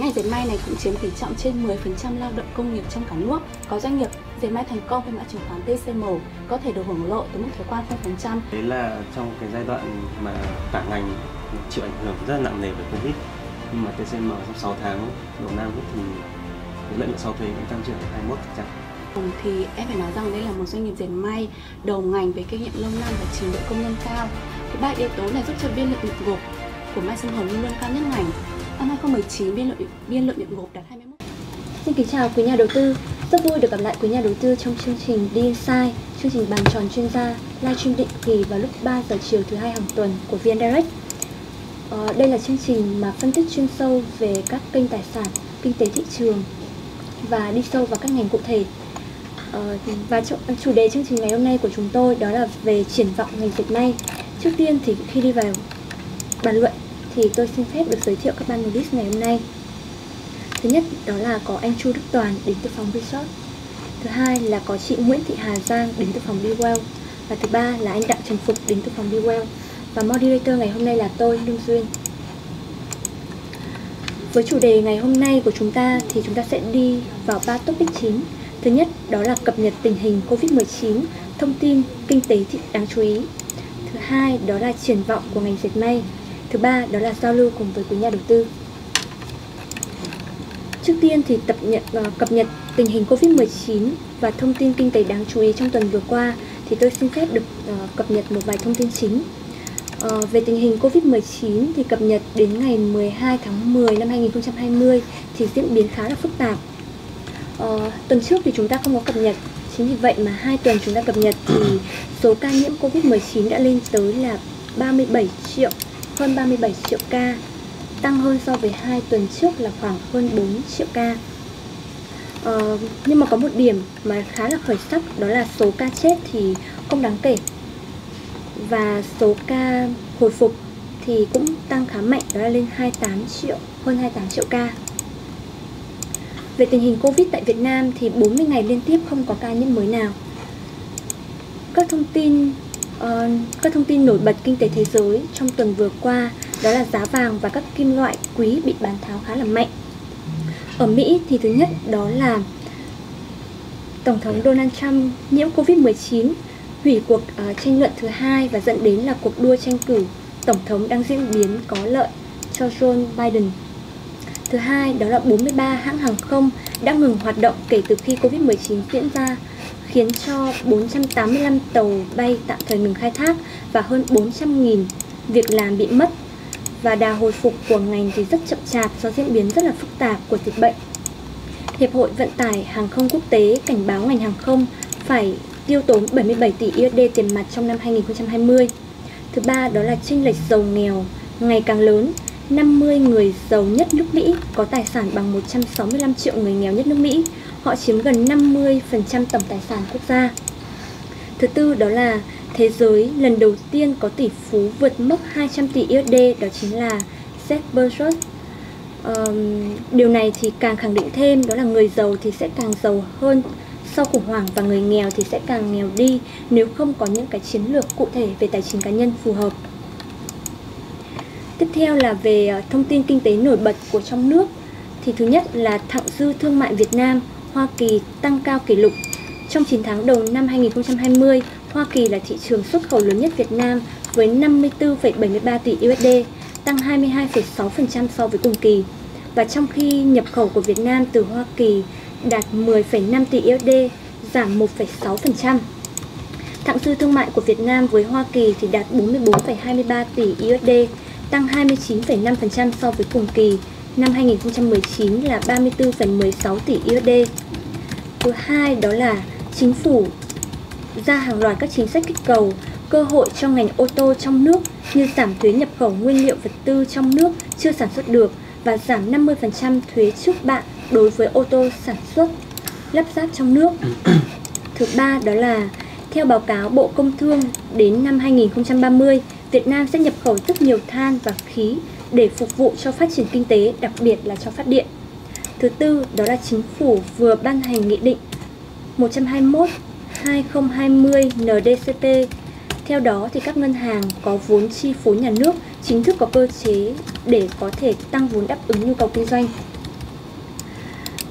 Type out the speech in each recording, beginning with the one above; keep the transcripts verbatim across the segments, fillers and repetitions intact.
ngành dệt may này cũng chiếm tỷ trọng trên mười phần trăm lao động công nghiệp trong cả nước. Có doanh nghiệp dệt may thành công với mã chứng khoán tê xê em có thể được hưởng lộ từ mức thuế quan không phần trăm. Đấy là trong cái giai đoạn mà cả ngành chịu ảnh hưởng rất là nặng nề bởi Covid, nhưng mà tê xê em trong sáu tháng đầu năm thì lợi nhuận sau thuế cũng tăng trưởng hai mươi mốt phần trăm. Thì em phải nói rằng đây là một doanh nghiệp dệt may đầu ngành với kinh nghiệm lâu năm và trình độ công nhân cao. Cái ba yếu tố này giúp cho biên lợi nhuận gộp của Mai Xuân Hồng luôn luôn cao nhất ngành. Năm hai không một chín biên lợi biên lợi nhuận gộp đạt hai mươi mốt. Xin kính chào quý nhà đầu tư. Rất vui được gặp lại quý nhà đầu tư trong chương trình đi Insight, chương trình bàn tròn chuyên gia livestream định kỳ vào lúc ba giờ chiều thứ hai hàng tuần của vê en Direct. Ờ, đây là chương trình mà phân tích chuyên sâu về các kênh tài sản, kinh tế thị trường và đi sâu vào các ngành cụ thể. Ờ, và chủ đề chương trình ngày hôm nay của chúng tôi đó là về triển vọng ngành dệt may. Trước tiên thì khi đi vào bàn luận thì tôi xin phép được giới thiệu các panelist ngày hôm nay. Thứ nhất đó là có anh Chu Đức Toàn đến từ phòng Research. Thứ hai là có chị Nguyễn Thị Hà Giang đến từ phòng BeWell. Và thứ ba là anh Đặng Trần Phục đến từ phòng BeWell. Và moderator ngày hôm nay là tôi, Lương Duyên. Với chủ đề ngày hôm nay của chúng ta thì chúng ta sẽ đi vào ba topic chính. Thứ nhất đó là cập nhật tình hình Covid mười chín, thông tin kinh tế đáng chú ý. Thứ hai đó là triển vọng của ngành dệt may. Thứ ba đó là giao lưu cùng với quý nhà đầu tư. Trước tiên thì tập nhận, uh, cập nhật tình hình Covid mười chín và thông tin kinh tế đáng chú ý trong tuần vừa qua thì tôi xin phép được uh, cập nhật một vài thông tin chính. Uh, về tình hình Covid mười chín thì cập nhật đến ngày mười hai tháng mười năm hai nghìn không trăm hai mươi thì diễn biến khá là phức tạp. Uh, tuần trước thì chúng ta không có cập nhật, chính vì vậy mà hai tuần chúng ta cập nhật thì số ca nhiễm Covid mười chín đã lên tới là ba mươi bảy triệu, hơn ba mươi bảy triệu ca, tăng hơn so với hai tuần trước là khoảng hơn bốn triệu ca. Uh, nhưng mà có một điểm mà khá là khởi sắc đó là số ca chết thì không đáng kể và số ca hồi phục thì cũng tăng khá mạnh, đó là lên hai mươi tám triệu, hơn hai mươi tám triệu ca. Về tình hình Covid tại Việt Nam thì bốn mươi ngày liên tiếp không có ca nhiễm mới nào. Các thông tin uh, các thông tin nổi bật kinh tế thế giới trong tuần vừa qua đó là giá vàng và các kim loại quý bị bán tháo khá là mạnh. Ở Mỹ thì thứ nhất đó là Tổng thống Donald Trump nhiễm Covid mười chín, hủy cuộc uh, tranh luận thứ hai và dẫn đến là cuộc đua tranh cử Tổng thống đang diễn biến có lợi cho Joe Biden. Thứ hai đó là bốn mươi ba hãng hàng không đã ngừng hoạt động kể từ khi Covid mười chín diễn ra, khiến cho bốn trăm tám mươi lăm tàu bay tạm thời ngừng khai thác và hơn bốn trăm nghìn việc làm bị mất. Và đà hồi phục của ngành thì rất chậm chạp do diễn biến rất là phức tạp của dịch bệnh. Hiệp hội Vận tải Hàng không Quốc tế cảnh báo ngành hàng không phải tiêu tốn bảy mươi bảy tỷ đô la tiền mặt trong năm hai nghìn không trăm hai mươi. Thứ ba đó là chênh lệch giàu nghèo ngày càng lớn. năm mươi người giàu nhất nước Mỹ có tài sản bằng một trăm sáu mươi lăm triệu người nghèo nhất nước Mỹ. Họ chiếm gần năm mươi phần trăm tổng tài sản quốc gia. Thứ tư đó là thế giới lần đầu tiên có tỷ phú vượt mốc hai trăm tỷ đô la, đó chính là Jeff Bezos. Um, điều này thì càng khẳng định thêm đó là người giàu thì sẽ càng giàu hơn sau khủng hoảng và người nghèo thì sẽ càng nghèo đi nếu không có những cái chiến lược cụ thể về tài chính cá nhân phù hợp. Tiếp theo là về thông tin kinh tế nổi bật của trong nước. Thì thứ nhất là thặng dư thương mại Việt Nam Hoa Kỳ tăng cao kỷ lục. Trong chín tháng đầu năm hai nghìn không trăm hai mươi, Hoa Kỳ là thị trường xuất khẩu lớn nhất Việt Nam với năm mươi tư phẩy bảy mươi ba tỷ đô la, tăng hai mươi hai phẩy sáu phần trăm so với cùng kỳ. Và trong khi nhập khẩu của Việt Nam từ Hoa Kỳ đạt mười phẩy năm tỷ đô la, giảm một phẩy sáu phần trăm. Thặng dư thương mại của Việt Nam với Hoa Kỳ thì đạt bốn mươi bốn phẩy hai mươi ba tỷ đô la, tăng hai mươi chín phẩy năm phần trăm so với cùng kỳ năm hai nghìn không trăm mười chín là ba mươi tư phẩy mười sáu tỷ đô la. Thứ hai đó là chính phủ ra hàng loạt các chính sách kích cầu cơ hội cho ngành ô tô trong nước như giảm thuế nhập khẩu nguyên liệu vật tư trong nước chưa sản xuất được và giảm năm mươi phần trăm thuế trước bạ đối với ô tô sản xuất lắp ráp trong nước. Thứ ba đó là theo báo cáo Bộ Công Thương, đến năm hai nghìn không trăm ba mươi, Việt Nam sẽ nhập khẩu rất nhiều than và khí để phục vụ cho phát triển kinh tế, đặc biệt là cho phát điện. Thứ tư đó là chính phủ vừa ban hành nghị định một trăm hai mươi mốt trên hai nghìn không trăm hai mươi N D C P. Theo đó thì các ngân hàng có vốn chi phối nhà nước chính thức có cơ chế để có thể tăng vốn đáp ứng nhu cầu kinh doanh.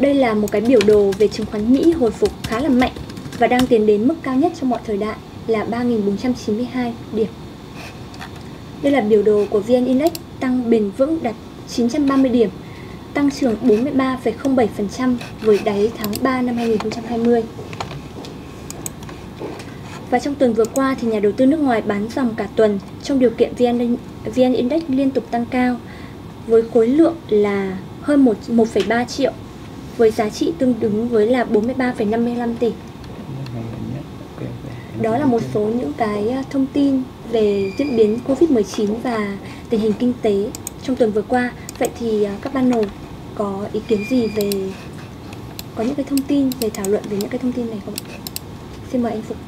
Đây là một cái biểu đồ về chứng khoán Mỹ hồi phục khá là mạnh và đang tiến đến mức cao nhất trong mọi thời đại là ba nghìn bốn trăm chín mươi hai điểm. Đây là biểu đồ của vê en-Index tăng bền vững đạt chín trăm ba mươi điểm, tăng trưởng bốn mươi ba phẩy không bảy phần trăm với đáy tháng ba năm hai nghìn không trăm hai mươi. Và trong tuần vừa qua thì nhà đầu tư nước ngoài bán dòng cả tuần trong điều kiện vê en-Index liên tục tăng cao với khối lượng là hơn một phẩy ba triệu với giá trị tương ứng với là bốn mươi ba phẩy năm mươi lăm tỷ. Đó là một số những cái thông tin về diễn biến Covid mười chín và tình hình kinh tế trong tuần vừa qua. Vậy thì các panel có ý kiến gì về, có những cái thông tin về thảo luận về những cái thông tin này không? Xin mời anh Phục.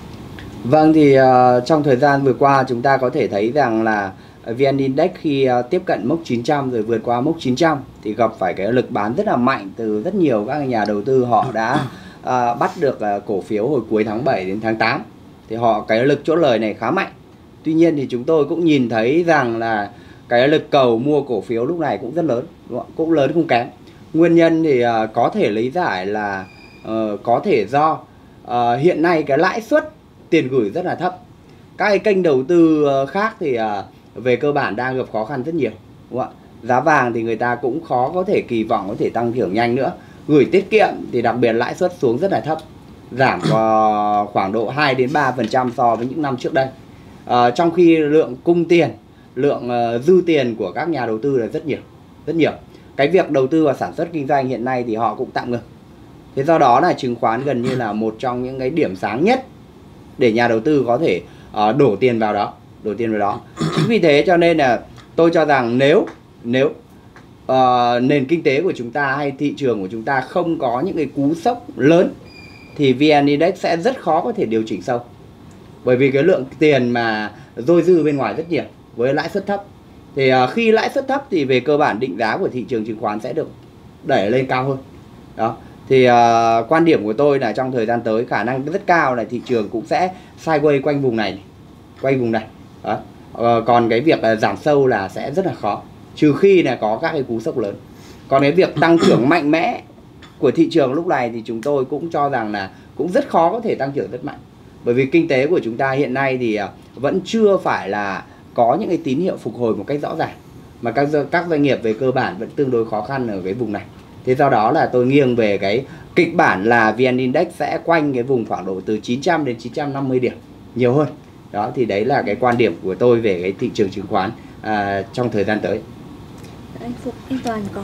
Vâng, thì uh, trong thời gian vừa qua chúng ta có thể thấy rằng là vê en-Index khi uh, tiếp cận mốc chín trăm rồi vượt qua mốc chín trăm thì gặp phải cái lực bán rất là mạnh từ rất nhiều các nhà đầu tư. Họ đã uh, bắt được uh, cổ phiếu hồi cuối tháng bảy đến tháng tám, thì họ cái lực chốt lời này khá mạnh. Tuy nhiên thì chúng tôi cũng nhìn thấy rằng là cái lực cầu mua cổ phiếu lúc này cũng rất lớn, đúng không? Cũng lớn không kém. Nguyên nhân thì uh, có thể lý giải là uh, có thể do uh, hiện nay cái lãi suất tiền gửi rất là thấp. Các cái kênh đầu tư khác thì uh, về cơ bản đang gặp khó khăn rất nhiều, đúng không ạ? Giá vàng thì người ta cũng khó có thể kỳ vọng có thể tăng trưởng nhanh nữa. Gửi tiết kiệm thì đặc biệt lãi suất xuống rất là thấp, giảm uh, khoảng độ hai đến ba phần trăm so với những năm trước đây. Uh, trong khi lượng cung tiền, lượng uh, dư tiền của các nhà đầu tư là rất nhiều, rất nhiều. Cái việc đầu tư vào sản xuất kinh doanh hiện nay thì họ cũng tạm ngừng. Thế do đó là chứng khoán gần như là một trong những cái điểm sáng nhất để nhà đầu tư có thể uh, đổ tiền vào đó, đổ tiền vào đó. Chính vì thế cho nên là tôi cho rằng nếu nếu uh, nền kinh tế của chúng ta hay thị trường của chúng ta không có những cái cú sốc lớn thì vê en-Index sẽ rất khó có thể điều chỉnh sâu. Bởi vì cái lượng tiền mà dôi dư bên ngoài rất nhiều với lãi suất thấp. Thì uh, khi lãi suất thấp thì về cơ bản định giá của thị trường chứng khoán sẽ được đẩy lên cao hơn. Đó. Thì uh, quan điểm của tôi là trong thời gian tới khả năng rất cao là thị trường cũng sẽ sideways quanh vùng này, quanh vùng này. Đó. Uh, còn cái việc uh, giảm sâu là sẽ rất là khó, trừ khi là có các cái cú sốc lớn. Còn cái việc tăng trưởng mạnh mẽ của thị trường lúc này thì chúng tôi cũng cho rằng là cũng rất khó có thể tăng trưởng rất mạnh. Bởi vì kinh tế của chúng ta hiện nay thì uh, vẫn chưa phải là có những cái tín hiệu phục hồi một cách rõ ràng, mà các các doanh nghiệp về cơ bản vẫn tương đối khó khăn ở cái vùng này. Thế do đó là tôi nghiêng về cái kịch bản là vê en-Index sẽ quanh cái vùng khoảng độ từ chín trăm đến chín trăm năm mươi điểm nhiều hơn. Đó, thì đấy là cái quan điểm của tôi về cái thị trường chứng khoán à, trong thời gian tới. Anh Phục, anh Toàn có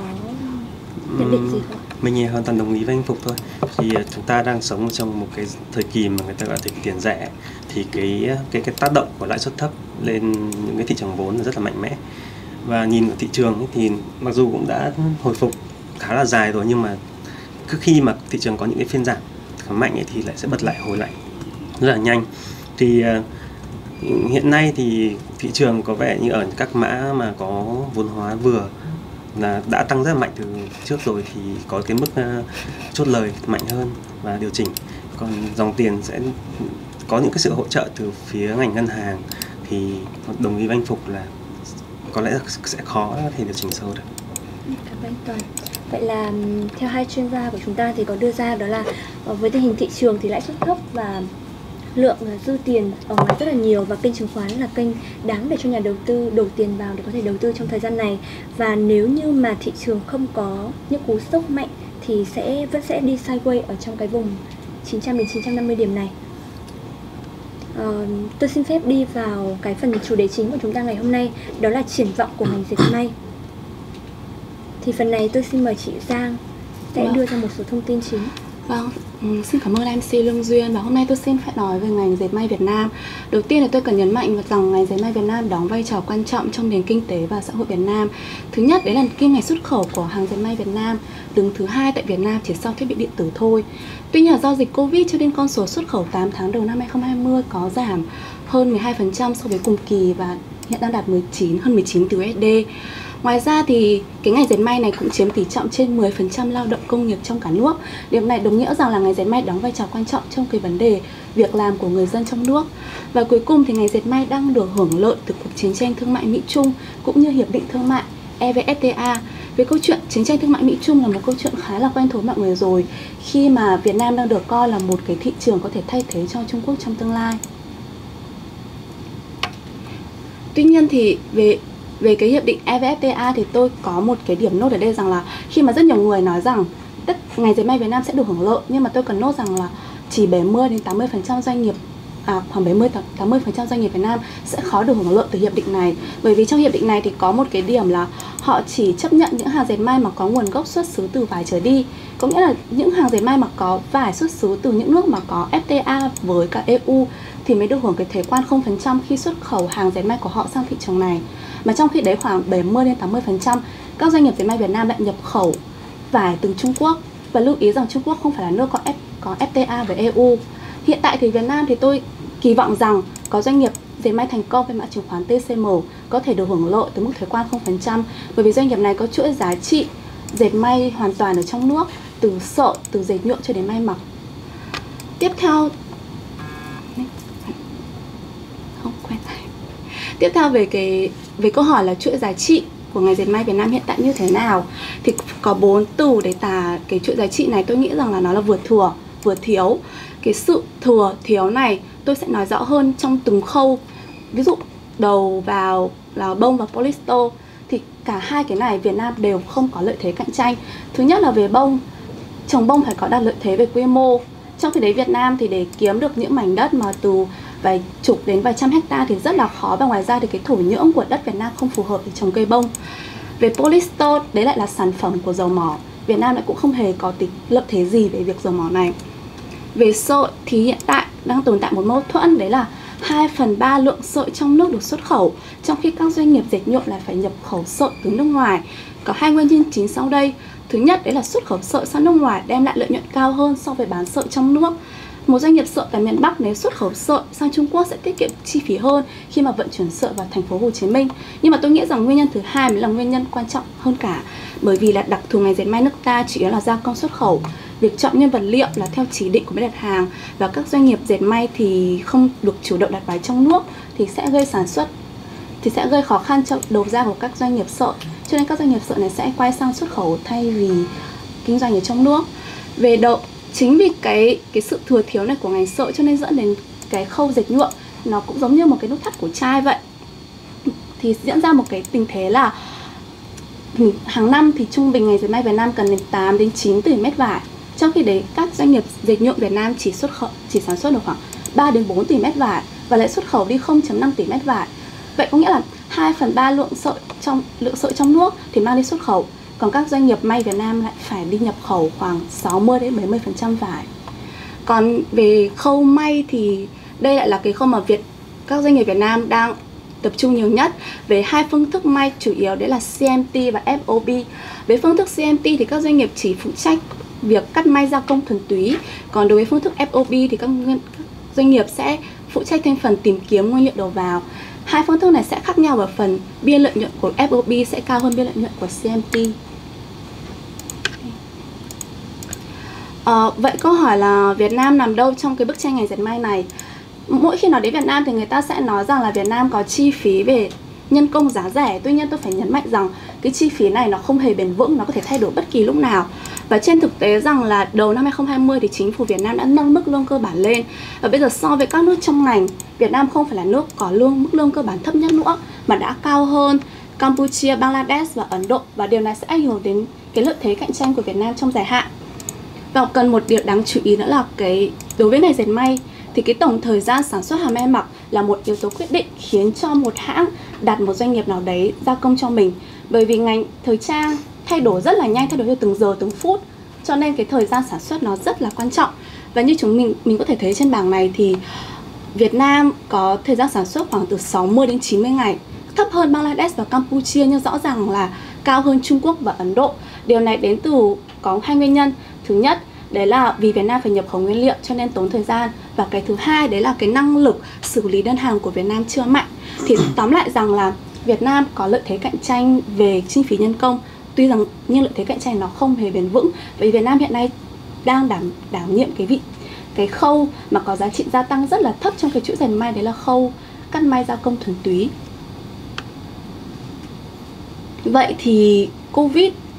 nhận định gì không? Mình hoàn toàn đồng ý với anh Phục thôi. Thì chúng ta đang sống trong một cái thời kỳ mà người ta gọi là thời kỳ tiền rẻ, thì cái cái cái tác động của lãi suất thấp lên những cái thị trường vốn là rất là mạnh mẽ. Và nhìn vào thị trường ấy, thì mặc dù cũng đã hồi phục khá là dài rồi, nhưng mà cứ khi mà thị trường có những cái phiên giảm khá mạnh ấy, thì lại sẽ bật lại hồi lại rất là nhanh. Thì uh, hiện nay thì thị trường có vẻ như ở các mã mà có vốn hóa vừa là đã tăng rất là mạnh từ trước rồi, thì có cái mức uh, chốt lời mạnh hơn và điều chỉnh. Còn dòng tiền sẽ có những cái sự hỗ trợ từ phía ngành ngân hàng, thì đồng ý với anh Phục là có lẽ sẽ khó có thể điều chỉnh sâu được. Cảm ơn anh Toàn. Vậy là theo hai chuyên gia của chúng ta thì có đưa ra đó là với tình hình thị trường thì lãi suất thấp và lượng dư tiền ở ngoài rất là nhiều, và kênh chứng khoán là kênh đáng để cho nhà đầu tư đổ tiền vào để có thể đầu tư trong thời gian này. Và nếu như mà thị trường không có những cú sốc mạnh thì sẽ vẫn sẽ đi sideways ở trong cái vùng chín trăm đến chín trăm năm mươi điểm này. Uh, tôi xin phép đi vào cái phần chủ đề chính của chúng ta ngày hôm nay, đó là triển vọng của ngành dệt may. Thì phần này tôi xin mời chị Giang sẽ vâng. đưa ra một số thông tin chính. Vâng, um, xin cảm ơn em xê Lương Duyên. Và hôm nay tôi xin phải nói về ngành dệt may Việt Nam. Đầu tiên là tôi cần nhấn mạnh rằng ngành dệt may Việt Nam đóng vai trò quan trọng trong nền kinh tế và xã hội Việt Nam. Thứ nhất, đấy là kim ngạch xuất khẩu của hàng dệt may Việt Nam đứng thứ hai tại Việt Nam, chỉ sau thiết bị điện tử thôi. Tuy nhiên do dịch Covid cho nên con số xuất khẩu tám tháng đầu năm hai không hai không có giảm hơn mười hai phần trăm so với cùng kỳ và hiện đang đạt mười chín, hơn mười chín tỷ đô la. Ngoài ra thì cái ngành dệt may này cũng chiếm tỷ trọng trên mười phần trăm lao động công nghiệp trong cả nước. Điều này đồng nghĩa rằng là ngành dệt may đóng vai trò quan trọng trong cái vấn đề việc làm của người dân trong nước. Và cuối cùng thì ngành dệt may đang được hưởng lợi từ cuộc chiến tranh thương mại Mỹ-Trung cũng như hiệp định thương mại e vê ép tê a. Về câu chuyện chiến tranh thương mại Mỹ-Trung là một câu chuyện khá là quen thuộc mọi người rồi, khi mà Việt Nam đang được coi là một cái thị trường có thể thay thế cho Trung Quốc trong tương lai. Tuy nhiên thì về về cái hiệp định e vê ép tê a thì tôi có một cái điểm nốt ở đây rằng là khi mà rất nhiều người nói rằng tất ngành dệt may Việt Nam sẽ được hưởng lợi, nhưng mà tôi cần nốt rằng là chỉ bảy mươi đến tám mươi phần trăm doanh nghiệp À, khoảng bảy mươi đến tám mươi phần trăm doanh nghiệp Việt Nam sẽ khó được hưởng lợi từ hiệp định này. Bởi vì trong hiệp định này thì có một cái điểm là họ chỉ chấp nhận những hàng dệt may mà có nguồn gốc xuất xứ từ vải trở đi. Có nghĩa là những hàng dệt may mà có vải xuất xứ từ những nước mà có ép tê a với cả e u thì mới được hưởng cái thuế quan không phần trăm khi xuất khẩu hàng dệt may của họ sang thị trường này. Mà trong khi đấy khoảng bảy mươi đến tám mươi phần trăm các doanh nghiệp dệt may Việt Nam lại nhập khẩu vải từ Trung Quốc. Và lưu ý rằng Trung Quốc không phải là nước có F, có ép tê a với e u. Hiện tại thì Việt Nam thì tôi kỳ vọng rằng có doanh nghiệp dệt may thành công với mã chứng khoán tê xê em có thể được hưởng lợi từ mức thuế quan không phần trăm, bởi vì doanh nghiệp này có chuỗi giá trị dệt may hoàn toàn ở trong nước, từ sợi, từ dệt nhuộm cho đến may mặc. Tiếp theo không quen Tiếp theo về cái về câu hỏi là chuỗi giá trị của ngành dệt may Việt Nam hiện tại như thế nào, thì có bốn từ để tả cái chuỗi giá trị này. Tôi nghĩ rằng là nó là vừa thừa, vừa thiếu. Cái sự thừa thiếu này tôi sẽ nói rõ hơn trong từng khâu. Ví dụ đầu vào là bông và polyester, thì cả hai cái này Việt Nam đều không có lợi thế cạnh tranh. Thứ nhất là về bông, trồng bông phải có đạt lợi thế về quy mô. Trong khi đấy Việt Nam thì để kiếm được những mảnh đất mà từ vài chục đến vài trăm hecta thì rất là khó, và ngoài ra thì cái thổ nhưỡng của đất Việt Nam không phù hợp để trồng cây bông. Về polyester, đấy lại là sản phẩm của dầu mỏ, Việt Nam lại cũng không hề có tí lợi thế gì về việc dầu mỏ này. Về sợi thì hiện tại đang tồn tại một mâu thuẫn, đấy là hai phần ba lượng sợi trong nước được xuất khẩu, trong khi các doanh nghiệp dệt nhuộm lại phải nhập khẩu sợi từ nước ngoài. Có hai nguyên nhân chính sau đây. Thứ nhất, đấy là xuất khẩu sợi sang nước ngoài đem lại lợi nhuận cao hơn so với bán sợi trong nước. Một doanh nghiệp sợi tại miền Bắc nếu xuất khẩu sợi sang Trung Quốc sẽ tiết kiệm chi phí hơn khi mà vận chuyển sợi vào thành phố Hồ Chí Minh. Nhưng mà tôi nghĩ rằng nguyên nhân thứ hai mới là nguyên nhân quan trọng hơn cả, bởi vì là đặc thù ngành dệt may nước ta chủ yếu là gia công xuất khẩu. Việc chọn nguyên vật liệu là theo chỉ định của bên đặt hàng, và các doanh nghiệp dệt may thì không được chủ động đặt váy trong nước thì sẽ gây sản xuất thì sẽ gây khó khăn cho đầu ra của các doanh nghiệp sợi. Cho nên các doanh nghiệp sợi này sẽ quay sang xuất khẩu thay vì kinh doanh ở trong nước. Về độ chính vì cái cái sự thừa thiếu này của ngành sợi cho nên dẫn đến cái khâu dệt nhuộm nó cũng giống như một cái nút thắt của chai vậy. Thì diễn ra một cái tình thế là hàng năm thì trung bình ngành dệt may Việt Nam cần đến tám đến chín tỷ mét vải. Trong khi đấy các doanh nghiệp dệt nhuộm Việt Nam chỉ xuất khẩu chỉ sản xuất được khoảng ba đến bốn tỷ mét vải và lại xuất khẩu đi không phẩy năm tỷ mét vải. Vậy có nghĩa là hai phần ba lượng sợi trong lượng sợi trong nước thì mang đi xuất khẩu, còn các doanh nghiệp may Việt Nam lại phải đi nhập khẩu khoảng sáu mươi đến bảy mươi phần trăm vải. Còn về khâu may thì đây lại là cái khâu mà Việt các doanh nghiệp Việt Nam đang tập trung nhiều nhất. Về hai phương thức may chủ yếu đấy là xê em tê và ép ô bê. Với phương thức xê em tê thì các doanh nghiệp chỉ phụ trách việc cắt may gia công thuần túy, còn đối với phương thức ép ô bê thì các doanh nghiệp sẽ phụ trách thêm phần tìm kiếm nguyên liệu đầu vào. Hai phương thức này sẽ khác nhau ở phần biên lợi nhuận của ép ô bê sẽ cao hơn biên lợi nhuận của xê em tê. À, vậy câu hỏi là Việt Nam nằm đâu trong cái bức tranh ngành dệt may này? Mỗi khi nói đến Việt Nam thì người ta sẽ nói rằng là Việt Nam có chi phí về nhân công giá rẻ. Tuy nhiên tôi phải nhấn mạnh rằng cái chi phí này nó không hề bền vững, nó có thể thay đổi bất kỳ lúc nào. Và trên thực tế rằng là đầu năm hai không hai không thì chính phủ Việt Nam đã nâng mức lương cơ bản lên. Và bây giờ so với các nước trong ngành, Việt Nam không phải là nước có lương mức lương cơ bản thấp nhất nữa, mà đã cao hơn Campuchia, Bangladesh và Ấn Độ. Và điều này sẽ ảnh hưởng đến cái lợi thế cạnh tranh của Việt Nam trong dài hạn. Và cần một điều đáng chú ý nữa là cái đối với ngành dệt may thì cái tổng thời gian sản xuất hàng may mặc là một yếu tố quyết định khiến cho một hãng đặt một doanh nghiệp nào đấy gia công cho mình. Bởi vì ngành thời trang thay đổi rất là nhanh, thay đổi theo từng giờ, từng phút, cho nên cái thời gian sản xuất nó rất là quan trọng. Và như chúng mình mình có thể thấy trên bảng này thì Việt Nam có thời gian sản xuất khoảng từ sáu mươi đến chín mươi ngày, thấp hơn Bangladesh và Campuchia nhưng rõ ràng là cao hơn Trung Quốc và Ấn Độ. Điều này đến từ có hai nguyên nhân. Thứ nhất, đấy là vì Việt Nam phải nhập khẩu nguyên liệu cho nên tốn thời gian. Và cái thứ hai, đấy là cái năng lực xử lý đơn hàng của Việt Nam chưa mạnh. Thì tóm lại rằng là Việt Nam có lợi thế cạnh tranh về chi phí nhân công, tuy rằng nhưng lợi thế cạnh tranh nó không hề bền vững. Vì Việt Nam hiện nay đang đảm đảm nhiệm cái vị cái khâu mà có giá trị gia tăng rất là thấp trong cái chuỗi dệt may, đấy là khâu cắt may gia công thuần túy. Vậy thì Covid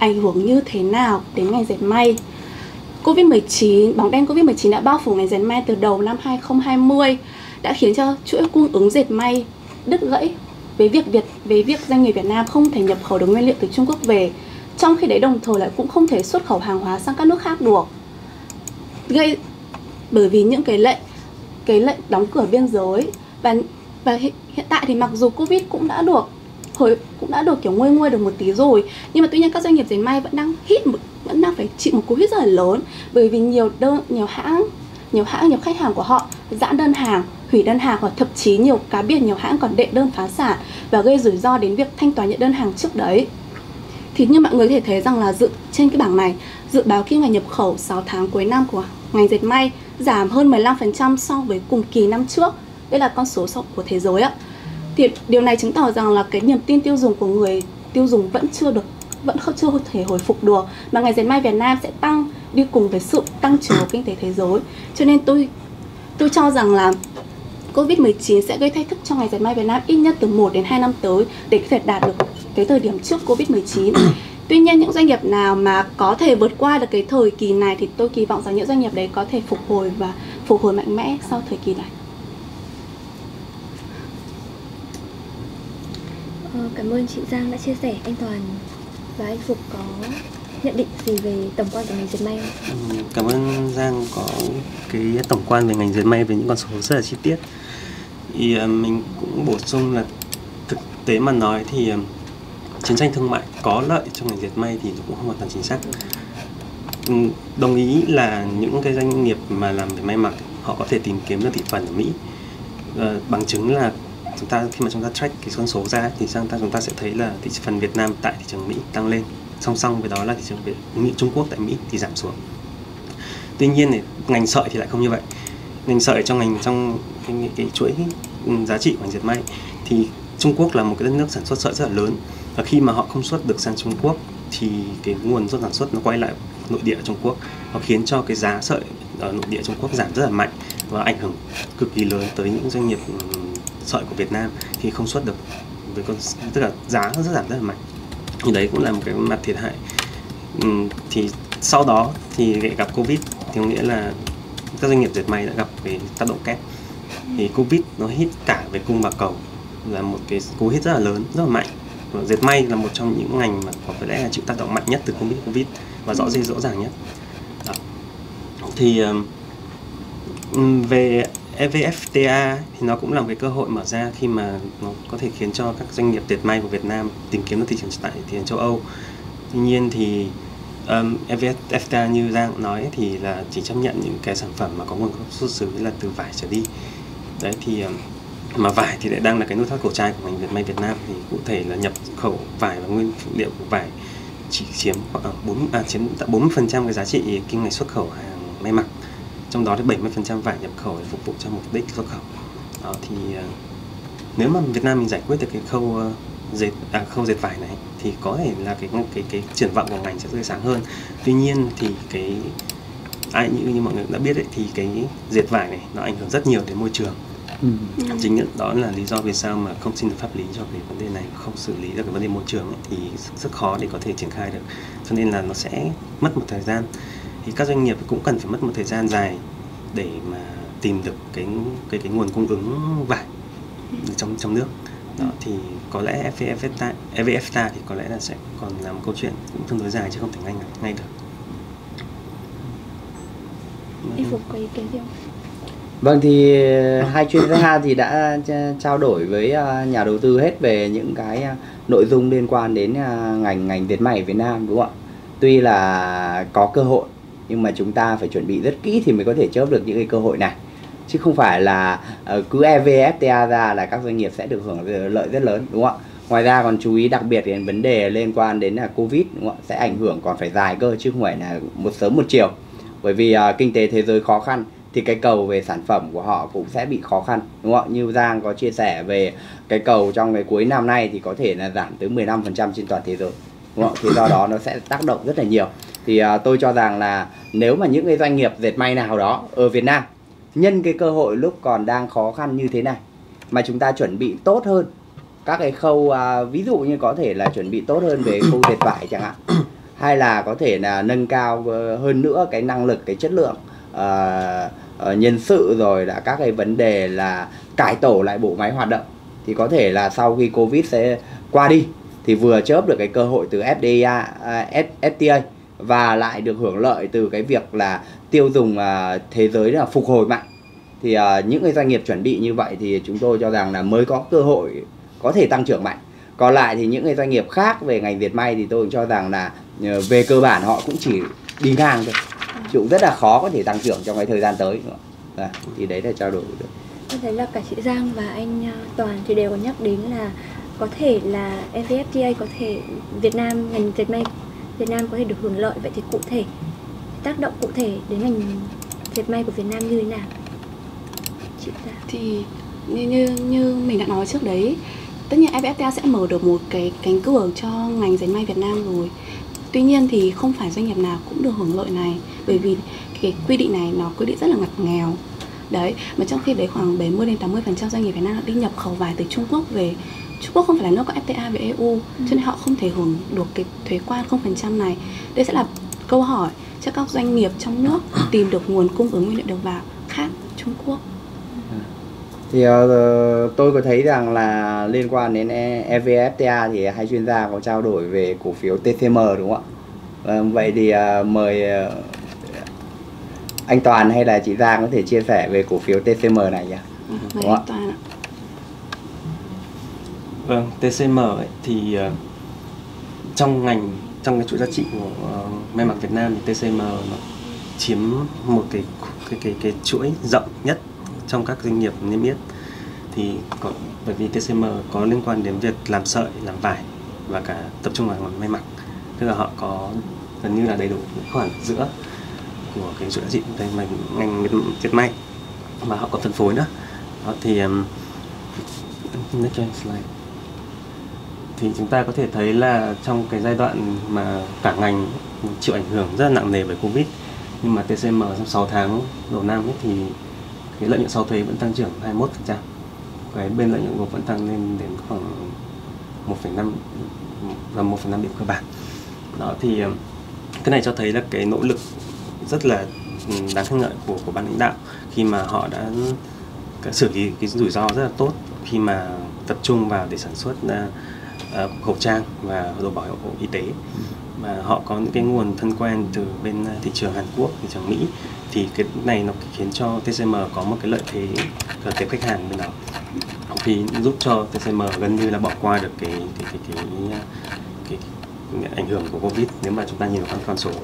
ảnh hưởng như thế nào đến ngành dệt may. Covid mười chín, bóng đen Covid mười chín đã bao phủ ngành dệt may từ đầu năm hai không hai không, đã khiến cho chuỗi cung ứng dệt may đứt gãy với việc Việt với việc doanh nghiệp Việt Nam không thể nhập khẩu được nguyên liệu từ Trung Quốc về, trong khi đấy đồng thời lại cũng không thể xuất khẩu hàng hóa sang các nước khác được. Gây bởi vì những cái lệnh cái lệnh đóng cửa biên giới và và hiện, hiện tại thì mặc dù Covid cũng đã được hồi cũng đã được kiểu nguôi nguôi được một tí rồi, nhưng mà tuy nhiên các doanh nghiệp dệt may vẫn đang hit một, vẫn đang phải chịu một cú hit rất là lớn, bởi vì nhiều đơn nhiều hãng nhiều hãng nhiều khách hàng của họ giãn đơn hàng, hủy đơn hàng, hoặc thậm chí nhiều cá biệt nhiều hãng còn đệ đơn phá sản và gây rủi ro đến việc thanh toán những đơn hàng trước đấy. Thì như mọi người có thể thấy rằng là dự trên cái bảng này, dự báo kim ngạch nhập khẩu sáu tháng cuối năm của ngành dệt may giảm hơn mười lăm phần trăm so với cùng kỳ năm trước. Đây là con số của thế giới ạ. Thì điều này chứng tỏ rằng là cái niềm tin tiêu dùng của người tiêu dùng vẫn chưa được vẫn không chưa thể hồi phục được, mà ngành dệt may Việt Nam sẽ tăng đi cùng với sự tăng trưởng của kinh tế thế giới. Cho nên tôi tôi cho rằng là Covid mười chín sẽ gây thách thức cho ngành dệt may Việt Nam ít nhất từ một đến hai năm tới để có thể đạt được cái thời điểm trước Covid mười chín. Tuy nhiên những doanh nghiệp nào mà có thể vượt qua được cái thời kỳ này thì tôi kỳ vọng rằng những doanh nghiệp đấy có thể phục hồi và phục hồi mạnh mẽ sau thời kỳ này. Ờ, cảm ơn chị Giang đã chia sẻ. Anh Toàn và anh Phục có nhận định gì về tổng quan của ngành dệt may không? Cảm ơn Giang có cái tổng quan về ngành dệt may với những con số rất là chi tiết. Thì uh, mình cũng bổ sung là thực tế mà nói thì uh, chiến tranh thương mại có lợi cho ngành dệt may thì nó cũng không hoàn toàn chính xác. Um, đồng ý là những cái doanh nghiệp mà làm về may mặc họ có thể tìm kiếm được thị phần ở Mỹ. Uh, bằng chứng là chúng ta khi mà chúng ta track cái con số ra thì sang ta chúng ta sẽ thấy là thị phần Việt Nam tại thị trường Mỹ tăng lên, song song với đó là thị trường Việt Mỹ Trung Quốc tại Mỹ thì giảm xuống. Tuy nhiên thì ngành sợi thì lại không như vậy. Ngành sợi trong ngành trong cái, cái, cái chuỗi giá trị của ngành dệt may thì Trung Quốc là một cái đất nước sản xuất sợi rất là lớn, và khi mà họ không xuất được sang Trung Quốc thì cái nguồn xuất sản xuất nó quay lại nội địa Trung Quốc, nó khiến cho cái giá sợi ở nội địa Trung Quốc giảm rất là mạnh và ảnh hưởng cực kỳ lớn tới những doanh nghiệp sợi của Việt Nam thì không xuất được, với con tức là giá nó rất giảm rất là mạnh. Thì đấy cũng là một cái mặt thiệt hại. Uhm, thì sau đó thì gặp Covid thì có nghĩa là các doanh nghiệp dệt may đã gặp cái tác động kép. Thì Covid nó hit cả về cung và cầu, là một cái cú hit rất là lớn, rất là mạnh. Và dệt may là một trong những ngành mà có lẽ là chịu tác động mạnh nhất từ Covid Covid và rõ rệt rõ ràng nhất. Đó. Thì um, về e vê ép tê a thì nó cũng là một cái cơ hội mở ra khi mà nó có thể khiến cho các doanh nghiệp dệt may của Việt Nam tìm kiếm được thị trường tại thị trường châu Âu. Tuy nhiên thì um, e vê ép tê a như Giang nói thì là chỉ chấp nhận những cái sản phẩm mà có nguồn gốc xuất xứ là từ vải trở đi. Đấy thì um, mà vải thì lại đang là cái nút thắt cổ trai của ngành dệt may Việt Nam, thì cụ thể là nhập khẩu vải và nguyên phụ liệu của vải chỉ chiếm khoảng bốn à, chiếm bốn mươi phần trăm cái giá trị kim ngạch xuất khẩu hàng may mặc. Trong đó thì bảy mươi phần trăm vải nhập khẩu để phục vụ cho mục đích xuất khẩu. Đó thì uh, nếu mà Việt Nam mình giải quyết được cái khâu uh, dệt à, khâu dệt vải này thì có thể là cái cái cái triển vọng của ngành sẽ tươi sáng hơn. Tuy nhiên thì cái ai như như mọi người đã biết ấy, thì cái dệt vải này nó ảnh hưởng rất nhiều đến môi trường. Ừ. Chính nhận đó là lý do vì sao mà không xin được pháp lý cho cái vấn đề này, không xử lý được cái vấn đề môi trường ấy, thì rất khó để có thể triển khai được. Cho nên là nó sẽ mất một thời gian. Thì các doanh nghiệp cũng cần phải mất một thời gian dài để mà tìm được cái cái cái nguồn cung ứng vải trong trong nước. Đó thì có lẽ e vê ép tê a thì có lẽ là sẽ còn là một câu chuyện cũng tương đối dài chứ không thể ngay ngay được. Anh Phục có ý kiến gì không? Vâng, thì hai chuyên gia thì đã trao đổi với nhà đầu tư hết về những cái nội dung liên quan đến ngành ngành dệt may ở Việt Nam, đúng không ạ? Tuy là có cơ hội nhưng mà chúng ta phải chuẩn bị rất kỹ thì mới có thể chớp được những cái cơ hội này, chứ không phải là cứ e vê ép tê a ra là các doanh nghiệp sẽ được hưởng lợi rất lớn, đúng không ạ? Ngoài ra còn chú ý đặc biệt đến vấn đề liên quan đến là Covid, đúng không ạ? Sẽ ảnh hưởng còn phải dài cơ chứ không phải là một sớm một chiều, bởi vì uh, kinh tế thế giới khó khăn thì cái cầu về sản phẩm của họ cũng sẽ bị khó khăn, đúng không ạ? Như Giang có chia sẻ về cái cầu trong cái cuối năm nay thì có thể là giảm tới mười lăm phần trăm trên toàn thế giới, đúng không ạ? Thì do đó nó sẽ tác động rất là nhiều. Thì uh, tôi cho rằng là nếu mà những cái doanh nghiệp dệt may nào đó ở Việt Nam nhân cái cơ hội lúc còn đang khó khăn như thế này mà chúng ta chuẩn bị tốt hơn các cái khâu, uh, ví dụ như có thể là chuẩn bị tốt hơn về khâu dệt vải chẳng hạn, hay là có thể là nâng cao hơn nữa cái năng lực, cái chất lượng uh, uh, nhân sự, rồi là các cái vấn đề là cải tổ lại bộ máy hoạt động. Thì có thể là sau khi Covid sẽ qua đi thì vừa chớp được cái cơ hội từ ép đê a, uh, ép tê a và lại được hưởng lợi từ cái việc là tiêu dùng uh, thế giới là phục hồi mạnh. Thì uh, những cái doanh nghiệp chuẩn bị như vậy thì chúng tôi cho rằng là mới có cơ hội có thể tăng trưởng mạnh. Còn lại thì những cái doanh nghiệp khác về ngành dệt may thì tôi cũng cho rằng là uh, về cơ bản họ cũng chỉ đi ngang thôi, chứ cũng rất là khó có thể tăng trưởng trong cái thời gian tới nữa. À, thì đấy là trao đổi được. Tôi thấy là cả chị Giang và anh Toàn thì đều có nhắc đến là có thể là e vê ép tê a có thể Việt Nam, ngành dệt may Việt Nam có thể được hưởng lợi. Vậy thì cụ thể tác động cụ thể đến ngành dệt may của Việt Nam như thế nào? Chị Giang. Thì như như như mình đã nói trước đấy, tất nhiên e vê ép tê a sẽ mở được một cái cánh cửa cho ngành dệt may Việt Nam rồi. Tuy nhiên thì không phải doanh nghiệp nào cũng được hưởng lợi này, bởi vì cái quy định này nó quy định rất là ngặt nghèo. Đấy, mà trong khi đấy khoảng bảy mươi đến tám mươi phần trăm doanh nghiệp Việt Nam đã đi nhập khẩu vải từ Trung Quốc về. Trung Quốc không phải là nước có ép tê a với e u, ừ. cho nên họ không thể hưởng được cái thuế quan không phần trăm này. Đây sẽ là câu hỏi cho các doanh nghiệp trong nước tìm được nguồn cung ứng nguyên liệu đầu vào khác Trung Quốc. Thì uh, tôi có thấy rằng là liên quan đến e vê ép tê a thì hai chuyên gia có trao đổi về cổ phiếu tê xê em đúng không ạ? Uh, vậy thì uh, mời uh, anh Toàn hay là chị Giang có thể chia sẻ về cổ phiếu tê xê em này nhé. Ừ, mời anh Toàn ạ. Vâng, tê xê em ấy, thì uh, trong ngành, trong cái chuỗi giá trị của uh, may mặc Việt Nam thì tê xê em nó chiếm một cái cái cái cái chuỗi rộng nhất trong các doanh nghiệp niêm yết. Thì có, bởi vì tê xê em có liên quan đến việc làm sợi, làm vải và cả tập trung vào may mặc, tức là họ có gần như là đầy đủ khoản giữa của cái chuỗi giá trị ngành ngành dệt may, và họ có phân phối nữa. Đó, thì um, next slide. Thì chúng ta có thể thấy là trong cái giai đoạn mà cả ngành chịu ảnh hưởng rất là nặng nề bởi Covid, nhưng mà tê xê em trong sáu tháng đầu năm ấy thì cái lợi nhuận sau thuế vẫn tăng trưởng hai mươi mốt phần trăm, cái bên lợi nhuận gộp vẫn tăng lên đến khoảng một phẩy năm và một phần năm điểm cơ bản. Đó, thì cái này cho thấy là cái nỗ lực rất là đáng khen ngợi của của ban lãnh đạo khi mà họ đã xử lý cái rủi ro rất là tốt khi mà tập trung vào để sản xuất uh, khẩu trang và đồ bảo hộ y tế. Và họ có những cái nguồn thân quen từ bên thị trường Hàn Quốc, thị trường Mỹ, thì cái này nó khiến cho tê xê em có một cái lợi thế lợi thế khách hàng bên đó, thì giúp cho tê xê em gần như là bỏ qua được cái cái cái cái, cái, cái, cái ảnh hưởng của Covid nếu mà chúng ta nhìn vào con số.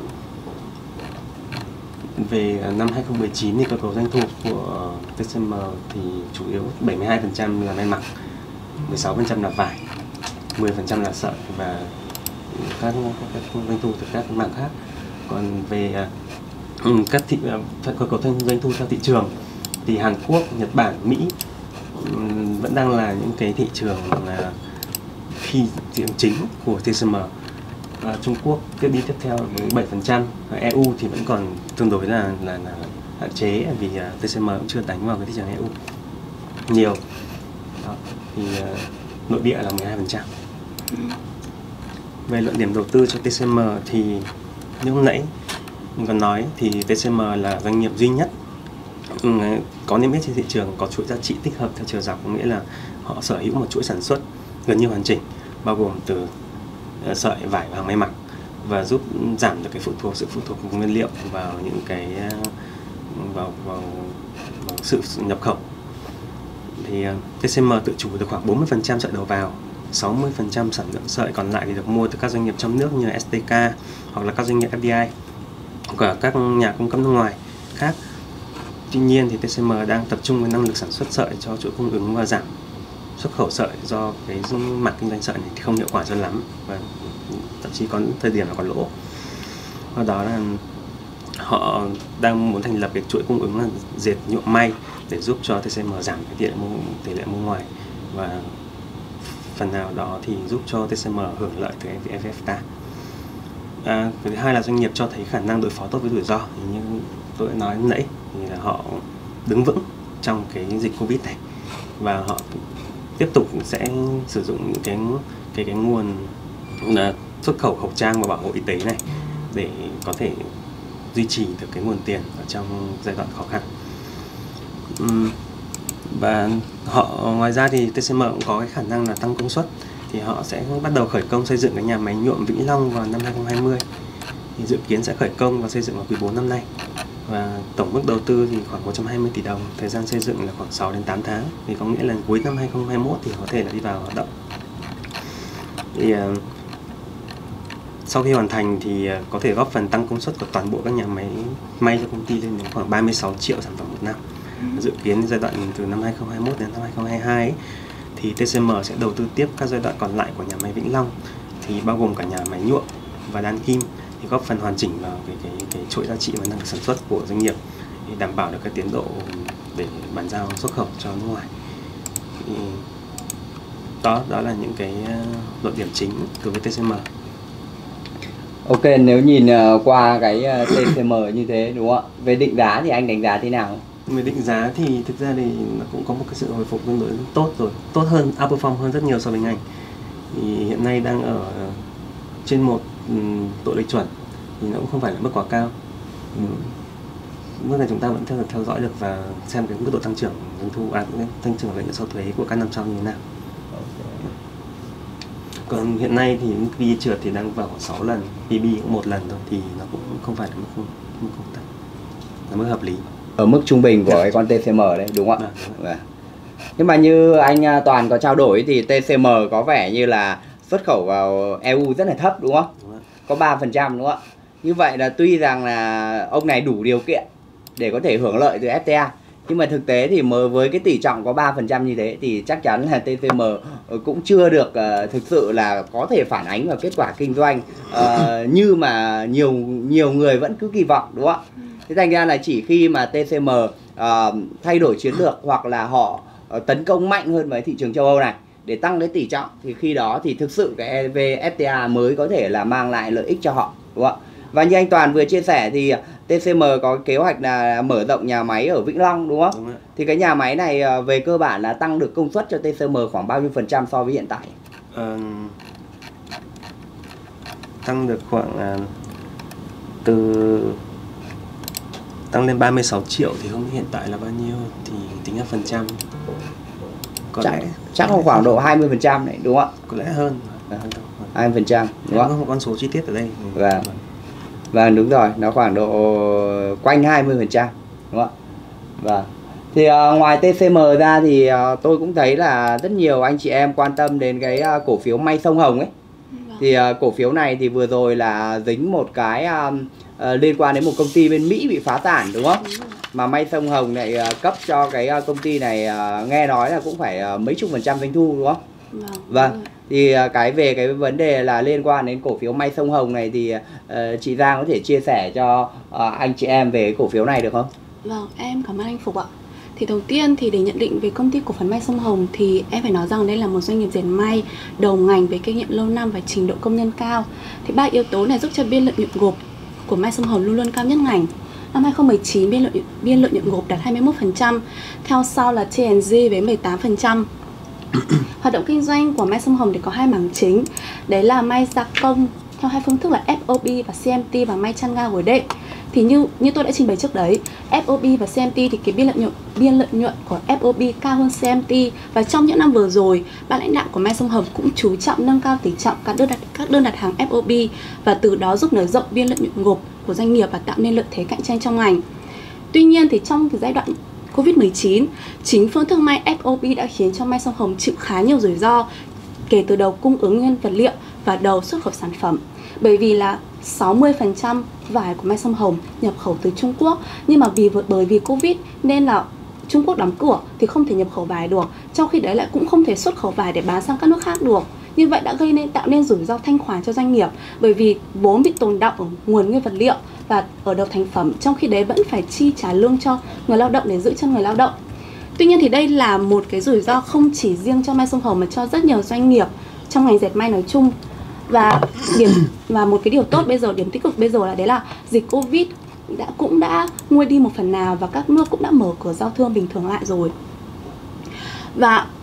Về năm hai không một chín thì cơ cấu doanh thu của tê xê em thì chủ yếu bảy mươi hai phần trăm là may mặc, mười sáu phần trăm là vải, mười phần trăm là sợi và các, các, các doanh thu từ các mảng khác. Còn về um, các thị cơ cấu doanh thu theo thị trường thì Hàn Quốc, Nhật Bản, Mỹ um, vẫn đang là những cái thị trường uh, phi thị trường chính của tê xê em. À, Trung Quốc tiếp đi tiếp theo với bảy phần trăm, e u thì vẫn còn tương đối là là, là hạn chế vì uh, tê xê em cũng chưa đánh vào cái thị trường e u nhiều. Đó, thì uh, nội địa là mười hai phần trăm. Về luận điểm đầu tư cho tê xê em thì như lúc nãy mình còn nói thì tê xê em là doanh nghiệp duy nhất có niêm yết trên thị trường có chuỗi giá trị tích hợp theo chiều dọc, có nghĩa là họ sở hữu một chuỗi sản xuất gần như hoàn chỉnh, bao gồm từ sợi, vải và may mặc, và giúp giảm được cái phụ thuộc sự phụ thuộc của nguyên liệu vào những cái vào vào, vào sự nhập khẩu. Thì tê xê em tự chủ được khoảng bốn mươi phần trăm sợi đầu vào, sáu mươi phần trăm sản lượng sợi còn lại thì được mua từ các doanh nghiệp trong nước như ét tê ca hoặc là các doanh nghiệp ép đê i và các nhà cung cấp nước ngoài khác. Tuy nhiên thì tê xê em đang tập trung với năng lực sản xuất sợi cho chuỗi cung ứng và giảm xuất khẩu sợi do cái mặt kinh doanh sợi này thì không hiệu quả cho lắm, và thậm chí có thời điểm là còn lỗ. Và đó là họ đang muốn thành lập cái chuỗi cung ứng là dệt nhuộm may để giúp cho tê xê em giảm cái tỷ lệ mua, tỷ lệ mua ngoài, và phần nào đó thì giúp cho tê xê em hưởng lợi từ e vê ép tê a. À, thứ hai là doanh nghiệp cho thấy khả năng đối phó tốt với rủi ro, thì như tôi đã nói nãy thì là họ đứng vững trong cái dịch Covid này, và họ tiếp tục sẽ sử dụng những cái cái cái nguồn là xuất khẩu khẩu trang và bảo hộ y tế này để có thể duy trì được cái nguồn tiền ở trong giai đoạn khó khăn. Uhm, và họ ngoài ra thì tê xê em cũng có cái khả năng là tăng công suất, thì họ sẽ bắt đầu khởi công xây dựng cái nhà máy nhuộm Vĩnh Long vào năm hai không hai không, thì dự kiến sẽ khởi công và xây dựng vào quý bốn năm nay, và tổng mức đầu tư thì khoảng một trăm hai mươi tỷ đồng, thời gian xây dựng là khoảng sáu đến tám tháng, thì có nghĩa là cuối năm hai không hai mốt thì có thể là đi vào hoạt động. Thì uh, sau khi hoàn thành thì uh, có thể góp phần tăng công suất của toàn bộ các nhà máy may cho công ty lên đến khoảng ba mươi sáu triệu sản phẩm một năm. Dự kiến giai đoạn từ năm hai không hai mốt đến năm hai không hai hai ấy, thì tê xê em sẽ đầu tư tiếp các giai đoạn còn lại của nhà máy Vĩnh Long, thì bao gồm cả nhà máy nhuộm và đan kim, thì góp phần hoàn chỉnh vào cái cái cái chuỗi giá trị và năng lực sản xuất của doanh nghiệp, để đảm bảo được cái tiến độ để bàn giao xuất khẩu cho nước ngoài. Thì đó đó là những cái luận điểm chính đối với tê xê em. Ok, nếu nhìn uh, qua cái uh, tê xê em như thế đúng không ạ? Về định giá thì anh đánh giá thế nào? Về định giá thì thực ra thì nó cũng có một cái sự hồi phục tương đối tốt rồi, tốt hơn, outperform hơn rất nhiều so với ngành. Thì hiện nay đang ở trên một um, độ lệch chuẩn, thì nó cũng không phải là mức quá cao. Um, mức này chúng ta vẫn theo theo dõi được và xem cái mức độ tăng trưởng doanh thu, à, tăng trưởng lợi nhuận sau thuế của các năm sau như thế nào. Còn hiện nay thì mức pê e trượt thì đang vào khoảng sáu lần, pê bê cũng một lần thôi, thì nó cũng không phải là mức mức không tăng, là mức hợp lý. Ở mức trung bình của cái con tê xê em đấy đúng không ạ? Vâng. Nhưng mà như anh Toàn có trao đổi thì tê xê em có vẻ như là xuất khẩu vào e u rất là thấp đúng không? Đúng rồi. Có ba phần trăm đúng không ạ? Như vậy là tuy rằng là ông này đủ điều kiện để có thể hưởng lợi từ ép tê a, nhưng mà thực tế thì với cái tỷ trọng có ba phần trăm như thế thì chắc chắn là tê xê em cũng chưa được uh, thực sự là có thể phản ánh vào kết quả kinh doanh uh, như mà nhiều nhiều người vẫn cứ kỳ vọng đúng không ạ? Thế thành ra là chỉ khi mà tê xê em uh, thay đổi chiến lược hoặc là họ uh, tấn công mạnh hơn với thị trường châu Âu này để tăng cái tỷ trọng, thì khi đó thì thực sự cái e vê ép tê a mới có thể là mang lại lợi ích cho họ đúng không ạ? Và như anh Toàn vừa chia sẻ thì tê xê em có kế hoạch là mở rộng nhà máy ở Vĩnh Long đúng không? Đúng. Thì cái nhà máy này về cơ bản là tăng được công suất cho tê xê em khoảng bao nhiêu phần trăm so với hiện tại? Uh, tăng được khoảng uh, từ tăng lên ba mươi sáu triệu, thì không biết hiện tại là bao nhiêu thì tính là phần trăm. Có chắc, lẽ chắc là khoảng độ hai mươi phần trăm này đúng không ạ? Có lẽ hơn. hai mươi phần trăm đúng không? Có một con số chi tiết ở đây. Vâng. Vâng đúng rồi, nó khoảng độ quanh hai mươi phần trăm đúng không ạ? Vâng. Thì uh, ngoài tê xê em ra thì uh, tôi cũng thấy là rất nhiều anh chị em quan tâm đến cái uh, cổ phiếu May Sông Hồng ấy. Thì uh, cổ phiếu này thì vừa rồi là dính một cái uh, uh, liên quan đến một công ty bên Mỹ bị phá sản đúng không? Mà May Sông Hồng lại uh, cấp cho cái uh, công ty này uh, nghe nói là cũng phải uh, mấy chục phần trăm doanh thu đúng không? Vâng. Vâng. Thì uh, cái về cái vấn đề là liên quan đến cổ phiếu May Sông Hồng này thì uh, chị Giang có thể chia sẻ cho uh, anh chị em về cổ phiếu này được không? Vâng, em cảm ơn anh Phục ạ. Thì đầu tiên thì để nhận định về công ty cổ phần May Sông Hồng thì em phải nói rằng đây là một doanh nghiệp dệt may đầu ngành với kinh nghiệm lâu năm và trình độ công nhân cao. Thì ba yếu tố này giúp cho biên lợi nhuận gộp của May Sông Hồng luôn luôn cao nhất ngành. Năm hai không một chín biên lợi biên lợi nhuận gộp đạt hai mươi mốt phần trăm, theo sau là tê en giê với mười tám phần trăm. Hoạt động kinh doanh của May Sông Hồng thì có hai mảng chính, đấy là may gia công theo hai phương thức là ép ô bê và xê em tê và may chăn ga gối đệm. Thì như như tôi đã trình bày trước đấy, ép ô bê và xê em tê thì cái biên lợi nhuận biên lợi nhuận của ép ô bê cao hơn xê em tê, và trong những năm vừa rồi, ban lãnh đạo của May Sông Hồng cũng chú trọng nâng cao tỷ trọng các đơn đặt các đơn đặt hàng ép ô bê và từ đó giúp nới rộng biên lợi nhuận gộp của doanh nghiệp và tạo nên lợi thế cạnh tranh trong ngành. Tuy nhiên thì trong cái giai đoạn Covid mười chín, chính phương thức may ép ô bê đã khiến cho May Sông Hồng chịu khá nhiều rủi ro kể từ đầu cung ứng nguyên vật liệu và đầu xuất khẩu sản phẩm. Bởi vì là sáu mươi phần trăm vải của May Sông Hồng nhập khẩu từ Trung Quốc, nhưng mà vì bởi vì Covid nên là Trung Quốc đóng cửa thì không thể nhập khẩu vải được, trong khi đấy lại cũng không thể xuất khẩu vải để bán sang các nước khác được. Như vậy đã gây nên tạo nên rủi ro thanh khoản cho doanh nghiệp, bởi vì vốn bị tồn đọng ở nguồn nguyên vật liệu và ở đầu thành phẩm, trong khi đấy vẫn phải chi trả lương cho người lao động để giữ chân người lao động. Tuy nhiên thì đây là một cái rủi ro không chỉ riêng cho May Sông Hồng mà cho rất nhiều doanh nghiệp trong ngành dệt may nói chung. Và điểm và một cái điều tốt bây giờ, điểm tích cực bây giờ là đấy là dịch Covid đã cũng đã nguôi đi một phần nào và các nước cũng đã mở cửa giao thương bình thường lại rồi. Và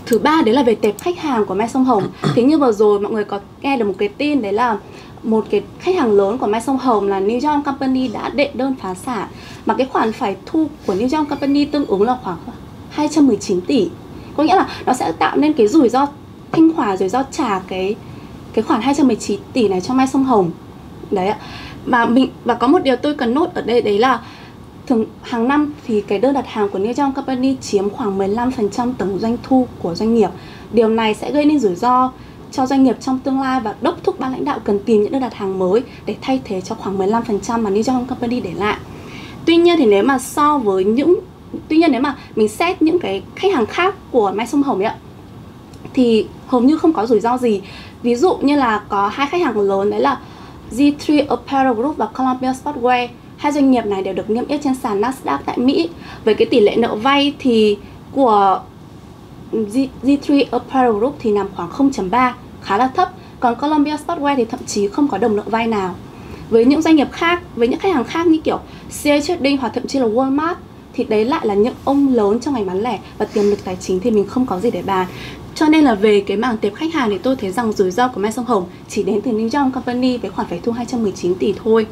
thứ ba đấy là về tệp khách hàng của Mai Sông Hồng. Thì như vừa rồi mọi người có nghe được một cái tin đấy là một cái khách hàng lớn của Mai Sông Hồng là New York Company đã đệ đơn phá sản, mà cái khoản phải thu của New York Company tương ứng là khoảng hai trăm mười chín tỷ. Có nghĩa là nó sẽ tạo nên cái rủi ro thanh khoản, rủi ro trả cái cái khoản hai trăm mười chín tỷ này cho Mai Sông Hồng. Đấy ạ. Và mình và có một điều tôi cần nốt ở đây đấy là thường hàng năm thì cái đơn đặt hàng của New York Company chiếm khoảng mười lăm phần trăm tổng doanh thu của doanh nghiệp. Điều này sẽ gây nên rủi ro cho doanh nghiệp trong tương lai và đốc thúc ban lãnh đạo cần tìm những đơn đặt hàng mới để thay thế cho khoảng mười lăm phần trăm mà New York Company để lại. Tuy nhiên thì nếu mà so với những Tuy nhiên nếu mà mình xét những cái khách hàng khác của Mai Sông Hồng ấy ạ, thì hầu như không có rủi ro gì. Ví dụ như là có hai khách hàng lớn đấy là G ba Apparel Group và Columbia Sportswear. Hai doanh nghiệp này đều được niêm yết trên sàn Nasdaq tại Mỹ. Với cái tỷ lệ nợ vay thì của G ba Apparel Group thì nằm khoảng không chấm ba, khá là thấp. Còn Columbia Sportswear thì thậm chí không có đồng nợ vay nào. Với những doanh nghiệp khác, với những khách hàng khác như kiểu xê a Trading hoặc thậm chí là Walmart thì đấy lại là những ông lớn trong ngành bán lẻ và tiềm lực tài chính thì mình không có gì để bàn. Cho nên là về cái mảng tệp khách hàng thì tôi thấy rằng rủi ro của Mai Sông Hồng chỉ đến từ New York Company với khoản phải thu hai trăm mười chín tỷ thôi.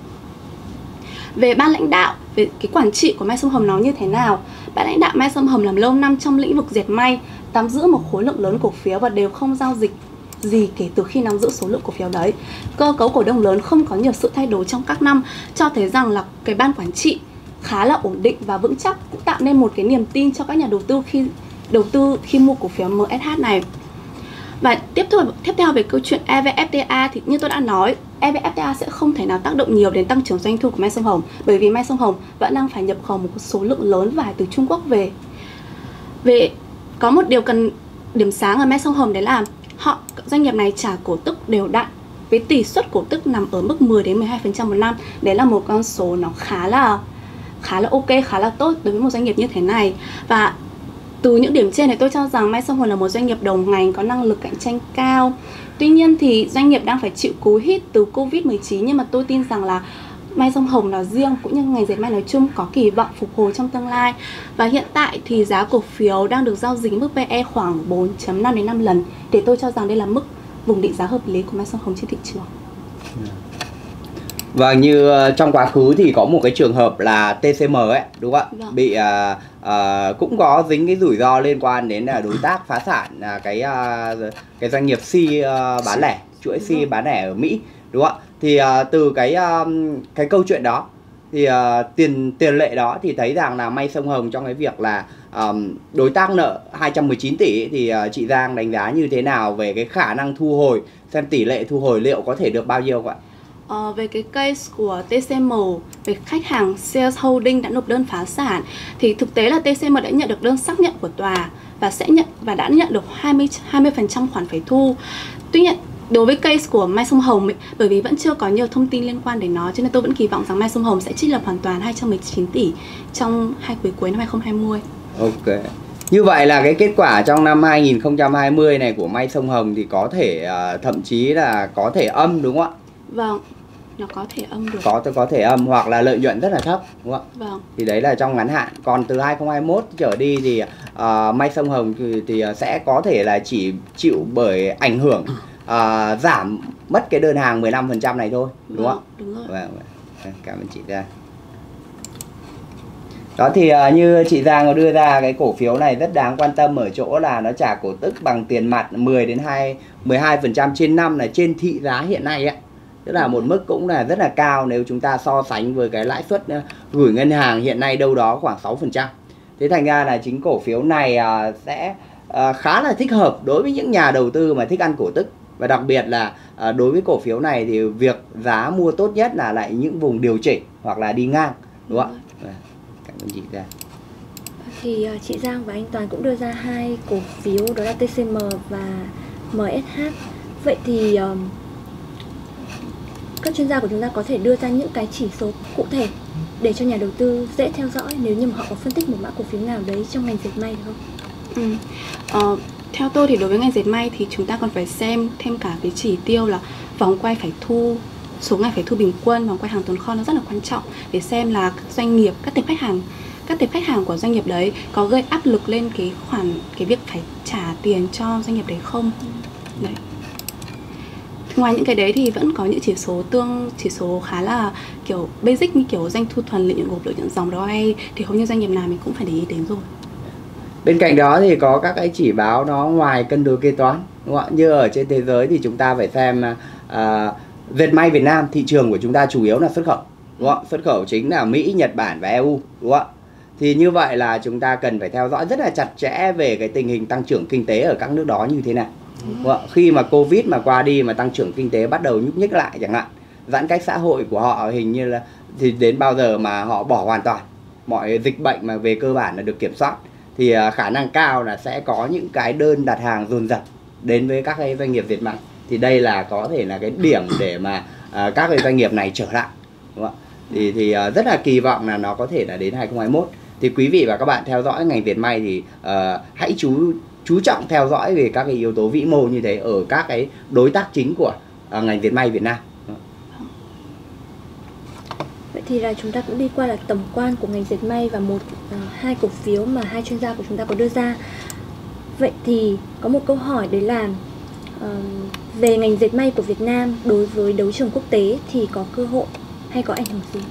Về ban lãnh đạo, về cái quản trị của Mai Sông Hồng nó như thế nào? Ban lãnh đạo Mai Sông Hồng làm lâu năm trong lĩnh vực dệt may, nắm giữ một khối lượng lớn cổ phiếu và đều không giao dịch gì kể từ khi nắm giữ số lượng cổ phiếu đấy. Cơ cấu cổ đông lớn không có nhiều sự thay đổi trong các năm, cho thấy rằng là cái ban quản trị khá là ổn định và vững chắc, cũng tạo nên một cái niềm tin cho các nhà đầu tư khi đầu tư khi mua cổ phiếu em ét hát này. Và tiếp theo, tiếp theo về câu chuyện e vê ép tê a thì như tôi đã nói, e vê ép tê a sẽ không thể nào tác động nhiều đến tăng trưởng doanh thu của Mai Sông Hồng, bởi vì Mai Sông Hồng vẫn đang phải nhập khẩu một số lượng lớn vải từ Trung Quốc về. Về có một điều cần điểm sáng ở Mai Sông Hồng đấy là họ doanh nghiệp này trả cổ tức đều đặn với tỷ suất cổ tức nằm ở mức mười đến mười hai phần trăm một năm. Đấy là một con số nó khá là khá là ok, khá là tốt đối với một doanh nghiệp như thế này. Và từ những điểm trên này tôi cho rằng Mai Sông Hồng là một doanh nghiệp đầu ngành có năng lực cạnh tranh cao. Tuy nhiên thì doanh nghiệp đang phải chịu cú hít từ Covid mười chín, nhưng mà tôi tin rằng là Mai Sông Hồng nói riêng cũng như ngành dệt may nói chung có kỳ vọng phục hồi trong tương lai. Và hiện tại thì giá cổ phiếu đang được giao dịch mức pê e khoảng bốn chấm năm đến năm lần. Để tôi cho rằng đây là mức vùng định giá hợp lý của Mai Sông Hồng trên thị trường. Và như trong quá khứ thì có một cái trường hợp là tê xê em ấy, đúng không ạ? Vâng. Bị uh, uh, cũng có dính cái rủi ro liên quan đến uh, đối tác phá sản, uh, cái uh, cái doanh nghiệp C uh, bán lẻ, chuỗi C bán lẻ ở Mỹ, đúng không ạ? Thì uh, từ cái uh, cái câu chuyện đó thì uh, tiền tiền lệ đó thì thấy rằng là Mai Sông Hồng trong cái việc là um, đối tác nợ hai trăm mười chín tỷ thì uh, chị Giang đánh giá như thế nào về cái khả năng thu hồi, xem tỷ lệ thu hồi liệu có thể được bao nhiêu ạ? Ờ, về cái case của tê xê em, về khách hàng Sears Holding đã nộp đơn phá sản thì thực tế là tê xê em đã nhận được đơn xác nhận của tòa và sẽ nhận và đã nhận được hai mươi phần trăm khoản phải thu. Tuy nhiên đối với case của Mai Sông Hồng ấy, bởi vì vẫn chưa có nhiều thông tin liên quan đến nó, cho nên tôi vẫn kỳ vọng rằng Mai Sông Hồng sẽ trích lập hoàn toàn hai trăm mười chín tỷ trong hai quý cuối năm hai không hai không. Ok. Như vậy là cái kết quả trong năm hai nghìn không trăm hai mươi này của Mai Sông Hồng thì có thể uh, thậm chí là có thể âm, đúng không ạ? Vâng, nó có thể âm được. Có có thể âm hoặc là lợi nhuận rất là thấp, đúng không ạ? Vâng. Thì đấy là trong ngắn hạn. Còn từ hai không hai mốt trở đi thì uh, Mai Sông Hồng thì, thì sẽ có thể là chỉ chịu bởi ảnh hưởng uh, giảm mất cái đơn hàng mười lăm phần trăm này thôi, đúng Vâng, không? đúng rồi. Vâng, vâng. Cảm ơn chị Giang. Đó thì uh, như chị Giang có đưa ra cái cổ phiếu này rất đáng quan tâm ở chỗ là nó trả cổ tức bằng tiền mặt mười đến mười hai phần trăm trên năm là trên thị giá hiện nay ấy. Tức là một mức cũng là rất là cao nếu chúng ta so sánh với cái lãi suất uh, gửi ngân hàng hiện nay đâu đó khoảng sáu phần trăm. Thế thành ra là chính cổ phiếu này uh, sẽ uh, khá là thích hợp đối với những nhà đầu tư mà thích ăn cổ tức. Và đặc biệt là uh, đối với cổ phiếu này thì việc giá mua tốt nhất là lại những vùng điều chỉnh hoặc là đi ngang, đúng không ạ? Cảm ơn chị Giang. Thì uh, chị Giang và anh Toàn cũng đưa ra hai cổ phiếu đó là tê xê em và em ét hát. Vậy thì um, các chuyên gia của chúng ta có thể đưa ra những cái chỉ số cụ thể để cho nhà đầu tư dễ theo dõi nếu như mà họ có phân tích một mã cổ phiếu nào đấy trong ngành dệt may được không? Ừ. Ờ, theo tôi thì đối với ngành dệt may thì chúng ta còn phải xem thêm cả cái chỉ tiêu là vòng quay phải thu, số ngày phải thu bình quân, vòng quay hàng tồn kho nó rất là quan trọng để xem là các doanh nghiệp, các tệp khách hàng các tệp khách hàng của doanh nghiệp đấy có gây áp lực lên cái khoản cái việc phải trả tiền cho doanh nghiệp đấy không. Đấy. Ngoài những cái đấy thì vẫn có những chỉ số tương chỉ số khá là kiểu basic như kiểu doanh thu thuần, lợi nhuận gộp, lợi nhuận dòng đó hay thì hầu như doanh nghiệp nào mình cũng phải để ý đến rồi. Bên cạnh đó thì có các cái chỉ báo nó ngoài cân đối kế toán, đúng không ạ? Như ở trên thế giới thì chúng ta phải xem uh, dệt may Việt Nam, thị trường của chúng ta chủ yếu là xuất khẩu, đúng không? Xuất khẩu chính là Mỹ, Nhật Bản và e u, đúng không ạ? Thì như vậy là chúng ta cần phải theo dõi rất là chặt chẽ về cái tình hình tăng trưởng kinh tế ở các nước đó như thế nào. Đúng không? Khi mà Covid mà qua đi mà tăng trưởng kinh tế bắt đầu nhúc nhích lại chẳng hạn, giãn cách xã hội của họ hình như là thì đến bao giờ mà họ bỏ hoàn toàn mọi dịch bệnh mà về cơ bản là được kiểm soát, thì khả năng cao là sẽ có những cái đơn đặt hàng dồn dập đến với các cái doanh nghiệp dệt may. Thì đây là có thể là cái điểm để mà uh, các cái doanh nghiệp này trở lại, đúng không? Thì thì uh, rất là kỳ vọng là nó có thể là đến hai không hai mốt. Thì quý vị và các bạn theo dõi ngành dệt may thì uh, hãy chú chú trọng theo dõi về các cái yếu tố vĩ mô như thế ở các cái đối tác chính của uh, ngành dệt may Việt Nam. Vậy thì là chúng ta cũng đi qua là tổng quan của ngành dệt may và một uh, hai cổ phiếu mà hai chuyên gia của chúng ta có đưa ra. Vậy thì có một câu hỏi đấy là uh, về ngành dệt may của Việt Nam đối với đấu trường quốc tế thì có cơ hội hay có ảnh hưởng gì?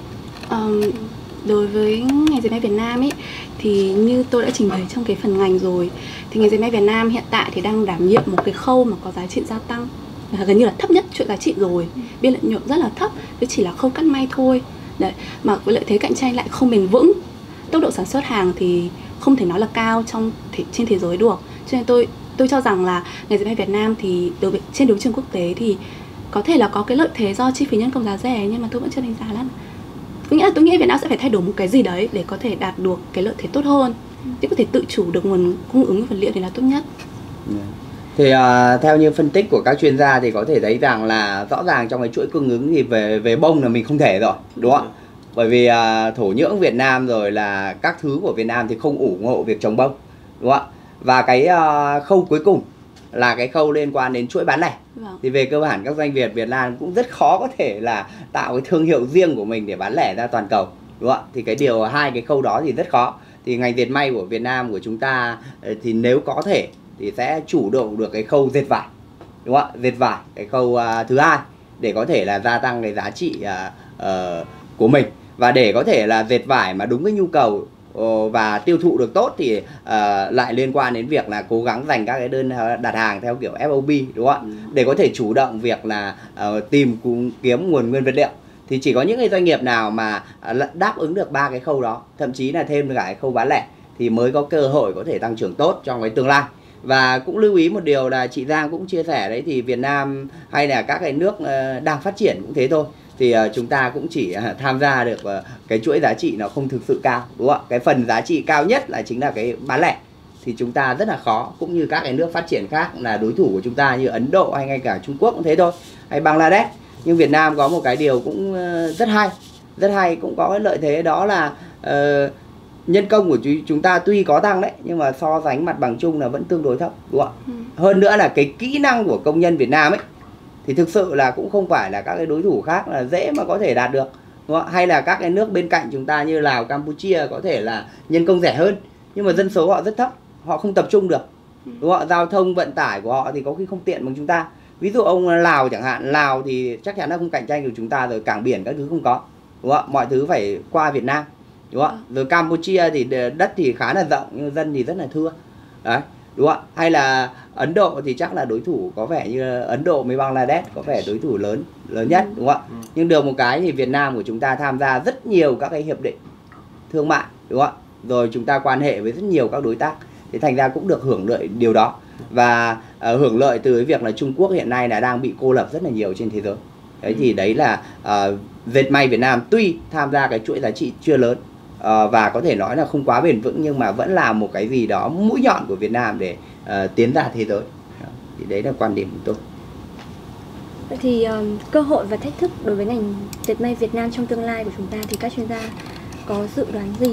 Um, đối với ngành dệt may Việt Nam ấy thì như tôi đã trình bày trong cái phần ngành rồi, thì ngành dệt may Việt Nam hiện tại thì đang đảm nhiệm một cái khâu mà có giá trị gia tăng gần như là thấp nhất chuỗi giá trị rồi, biên lợi nhuận rất là thấp, với chỉ là khâu cắt may thôi. Đấy, mà với lợi thế cạnh tranh lại không bền vững, tốc độ sản xuất hàng thì không thể nói là cao trong thể, trên thế giới được. Cho nên tôi tôi cho rằng là ngành dệt may Việt Nam thì đối với trên đấu trường quốc tế thì có thể là có cái lợi thế do chi phí nhân công giá rẻ, nhưng mà tôi vẫn chưa đánh giá lắm. Có nghĩa là tôi nghĩ Việt Nam sẽ phải thay đổi một cái gì đấy để có thể đạt được cái lợi thế tốt hơn, để có thể tự chủ được nguồn cung ứng vật liệu thì là tốt nhất. Yeah. Thì uh, theo như phân tích của các chuyên gia thì có thể thấy rằng là rõ ràng trong cái chuỗi cung ứng thì về về bông là mình không thể rồi, đúng không? Bởi vì uh, thổ nhưỡng Việt Nam rồi là các thứ của Việt Nam thì không ủng hộ việc trồng bông, đúng không ạ? Và cái uh, khâu cuối cùng là cái khâu liên quan đến chuỗi bán lẻ. Vâng. Thì về cơ bản các doanh nghiệp Việt Nam cũng rất khó có thể là tạo cái thương hiệu riêng của mình để bán lẻ ra toàn cầu, đúng không ạ? Thì cái điều hai cái khâu đó thì rất khó. Thì ngành dệt may của Việt Nam của chúng ta thì nếu có thể thì sẽ chủ động được cái khâu dệt vải, đúng không ạ? Dệt vải cái khâu uh, thứ hai để có thể là gia tăng cái giá trị uh, uh, của mình, và để có thể là dệt vải mà đúng cái nhu cầu uh, và tiêu thụ được tốt thì uh, lại liên quan đến việc là cố gắng dành các cái đơn đặt hàng theo kiểu ép ô bê, đúng không ạ? Ừ. Để có thể chủ động việc là uh, tìm kiếm nguồn nguyên vật liệu. Thì chỉ có những cái doanh nghiệp nào mà uh, đáp ứng được ba cái khâu đó, thậm chí là thêm cả cái khâu bán lẻ, thì mới có cơ hội có thể tăng trưởng tốt trong cái tương lai. Và cũng lưu ý một điều là chị Giang cũng chia sẻ đấy, thì Việt Nam hay là các cái nước đang phát triển cũng thế thôi, thì chúng ta cũng chỉ tham gia được cái chuỗi giá trị nó không thực sự cao, đúng không ạ? Cái phần giá trị cao nhất là chính là cái bán lẻ, thì chúng ta rất là khó, cũng như các cái nước phát triển khác là đối thủ của chúng ta như Ấn Độ hay ngay cả Trung Quốc cũng thế thôi, hay Bangladesh. Nhưng Việt Nam có một cái điều cũng rất hay, rất hay cũng có cái lợi thế đó là uh, nhân công của chúng ta tuy có tăng đấy, nhưng mà so sánh mặt bằng chung là vẫn tương đối thấp, đúng không ạ? Ừ. Hơn nữa là cái kỹ năng của công nhân Việt Nam ấy thì thực sự là cũng không phải là các cái đối thủ khác là dễ mà có thể đạt được, đúng không? Hay là các cái nước bên cạnh chúng ta như Lào, Campuchia có thể là nhân công rẻ hơn, nhưng mà dân số họ rất thấp, họ không tập trung được, đúng không ạ? Giao thông vận tải của họ thì có khi không tiện bằng chúng ta. Ví dụ ông Lào chẳng hạn, Lào thì chắc chắn là không cạnh tranh được chúng ta rồi, cảng biển các thứ không có, đúng không ạ? Mọi thứ phải qua Việt Nam, đúng không ạ? Rồi Campuchia thì đất thì khá là rộng nhưng dân thì rất là thưa, đấy, đúng không ạ? Hay là Ấn Độ thì chắc là đối thủ có vẻ như Ấn Độ với Bangladesh có vẻ đối thủ lớn lớn nhất, đúng không ạ? Nhưng được một cái thì Việt Nam của chúng ta tham gia rất nhiều các cái hiệp định thương mại, đúng không ạ? Rồi chúng ta quan hệ với rất nhiều các đối tác, thì thành ra cũng được hưởng lợi điều đó. Và uh, hưởng lợi từ cái việc là Trung Quốc hiện nay là đang bị cô lập rất là nhiều trên thế giới. Đấy thì đấy là uh, dệt may Việt Nam tuy tham gia cái chuỗi giá trị chưa lớn, uh, và có thể nói là không quá bền vững, nhưng mà vẫn là một cái gì đó mũi nhọn của Việt Nam để uh, tiến ra thế giới. Thì đấy là quan điểm của tôi. Vậy thì um, cơ hội và thách thức đối với ngành dệt may Việt Nam trong tương lai của chúng ta thì các chuyên gia có dự đoán gì?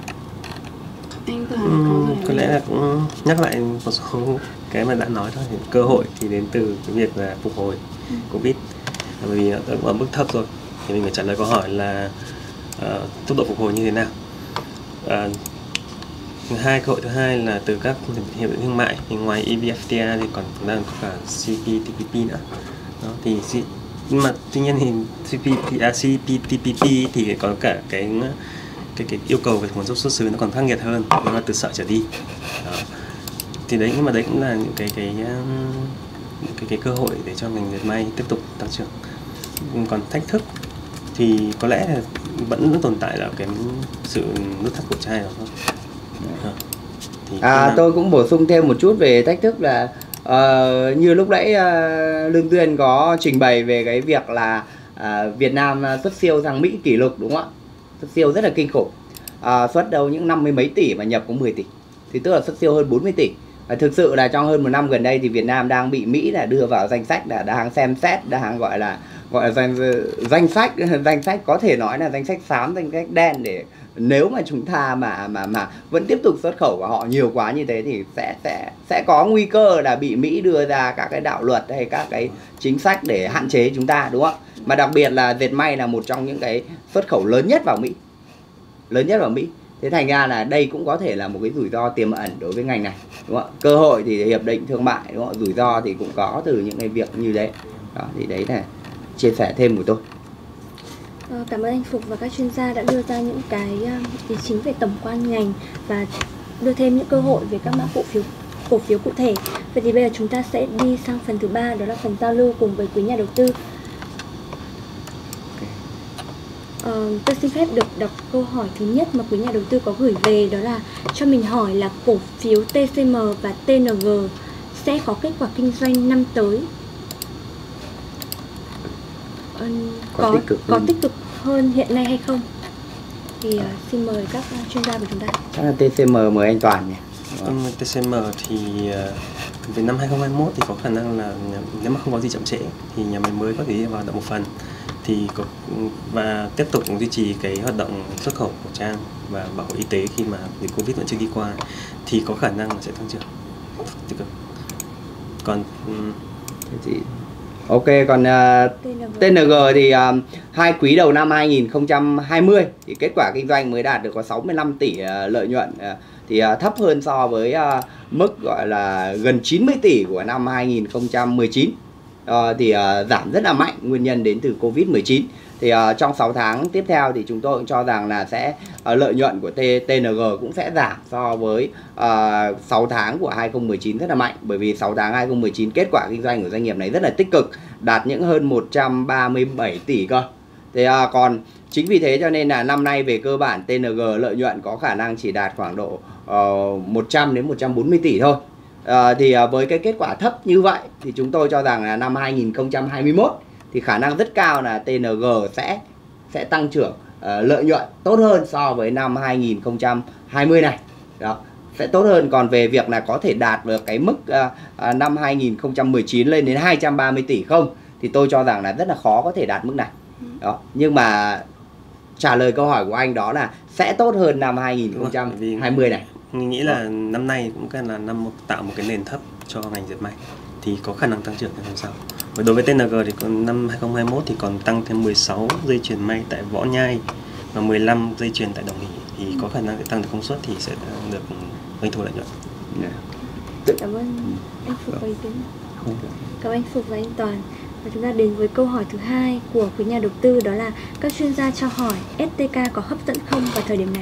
Anh ừ, có lẽ là cũng nhắc lại một số cái mà đã nói thôi. Cơ hội thì đến từ cái việc là phục hồi ừ. Covid, bởi vì ở mức thấp rồi thì mình phải trả lời câu hỏi là uh, tốc độ phục hồi như thế nào. À, hai cơ hội thứ hai là từ các hiệp định thương mại. Thì ngoài e vê ép tê a thì còn chúng ta có cả xê pê tê pê pê nữa. Đó, thì nhưng mà tuy nhiên thì xê pê tê, à, xê pê tê pê pê thì có cả cái cái cái yêu cầu về nguồn gốc xuất xứ nó còn khắc nghiệt hơn, nó là từ sợi trở đi. Đó. Thì đấy, nhưng mà đấy cũng là những cái cái cái cái cơ hội để cho ngành dệt may tiếp tục tăng trưởng. Còn thách thức thì có lẽ là vẫn vẫn tồn tại là cái sự nút thắt cổ trai đó thôi. Đó. Thì À, là... tôi cũng bổ sung thêm một chút về thách thức là uh, như lúc nãy uh, Lương Tuyên có trình bày về cái việc là uh, Việt Nam xuất siêu sang Mỹ kỷ lục, đúng không ạ? Xuất siêu rất là kinh khủng, uh, xuất đâu những năm mươi mấy tỷ mà nhập có mười tỷ, thì tức là xuất siêu hơn bốn mươi tỷ. Và thực sự là trong hơn một năm gần đây thì Việt Nam đang bị Mỹ là đưa vào danh sách, là đang xem xét, đang gọi là gọi là danh danh sách danh sách có thể nói là danh sách xám, danh sách đen, để nếu mà chúng ta mà mà mà vẫn tiếp tục xuất khẩu của họ nhiều quá như thế thì sẽ sẽ sẽ có nguy cơ là bị Mỹ đưa ra các cái đạo luật hay các cái chính sách để hạn chế chúng ta, đúng không ạ? Mà đặc biệt là dệt may là một trong những cái xuất khẩu lớn nhất vào Mỹ, lớn nhất vào Mỹ. Thế thành ra là đây cũng có thể là một cái rủi ro tiềm ẩn đối với ngành này, đúng không ạ? Cơ hội thì hiệp định thương mại, đúng không ạ? Rủi ro thì cũng có từ những cái việc như đấy. Đó, thì đấy là chia sẻ thêm của tôi. Cảm ơn anh Phục và các chuyên gia đã đưa ra những cái ý chính về tổng quan ngành và đưa thêm những cơ hội về các mã cổ phiếu cổ phiếu cụ thể. Vậy thì bây giờ chúng ta sẽ đi sang phần thứ ba, đó là phần giao lưu cùng với quý nhà đầu tư. Uh, tôi xin phép được đọc câu hỏi thứ nhất mà quý nhà đầu tư có gửi về, đó là cho mình hỏi là cổ phiếu tê xê em và tê en giê sẽ có kết quả kinh doanh năm tới uh, có, có, tích cực có tích cực hơn hiện nay hay không? Thì uh, xin mời các chuyên gia của chúng ta. Chắc là tê xê em mời anh Toàn nhỉ? Um, tê xê em thì uh, về năm hai không hai mốt thì có khả năng là nếu mà không có gì chậm trễ thì nhà máy mới có thể vào động một phần thì có, và tiếp tục duy trì cái hoạt động xuất khẩu khẩu trang và bảo hộ y tế khi mà dịch Covid vẫn chưa đi qua, thì có khả năng là sẽ tăng trưởng tích cực. Còn um, thì ok, còn uh, tê en giê thì uh, hai quý đầu năm hai nghìn không trăm hai mươi thì kết quả kinh doanh mới đạt được có sáu mươi lăm tỷ uh, lợi nhuận, uh, thì uh, thấp hơn so với uh, mức gọi là gần chín mươi tỷ của năm hai nghìn không trăm mười chín. Uh, thì uh, giảm rất là mạnh, nguyên nhân đến từ Covid mười chín. Thì uh, trong sáu tháng tiếp theo thì chúng tôi cũng cho rằng là sẽ uh, lợi nhuận của tê en giê cũng sẽ giảm so với uh, sáu tháng của hai không một chín rất là mạnh, bởi vì sáu tháng hai không một chín kết quả kinh doanh của doanh nghiệp này rất là tích cực, đạt những hơn một trăm ba mươi bảy tỷ cơ. Thì uh, còn chính vì thế cho nên là năm nay về cơ bản tê en giê lợi nhuận có khả năng chỉ đạt khoảng độ uh, một trăm đến một trăm bốn mươi tỷ thôi. À, thì à, với cái kết quả thấp như vậy thì chúng tôi cho rằng là năm hai nghìn không trăm hai mươi mốt thì khả năng rất cao là tê en giê sẽ sẽ tăng trưởng uh, lợi nhuận tốt hơn so với năm hai nghìn không trăm hai mươi này. Đó, sẽ tốt hơn. Còn về việc là có thể đạt được cái mức uh, uh, năm hai nghìn không trăm mười chín lên đến hai trăm ba mươi tỷ không thì tôi cho rằng là rất là khó có thể đạt mức này. Đó, nhưng mà trả lời câu hỏi của anh đó là sẽ tốt hơn năm hai nghìn không trăm hai mươi này. Mình nghĩ là năm nay cũng cần là năm tạo một cái nền thấp cho ngành dệt may thì có khả năng tăng trưởng trong năm sau. Và đối với tê en giê thì còn năm hai không hai mốt thì còn tăng thêm mười sáu dây chuyền may tại Võ Nhai và mười lăm dây chuyền tại Đồng Hỷ, thì có khả năng để tăng được công suất thì sẽ được doanh thu lợi nhuận. Cảm ơn anh Phục và ý kiến. Cảm ơn anh Phục và anh Toàn. Và chúng ta đến với câu hỏi thứ hai của quý nhà đầu tư, đó là các chuyên gia cho hỏi ét tê ca có hấp dẫn không vào thời điểm này?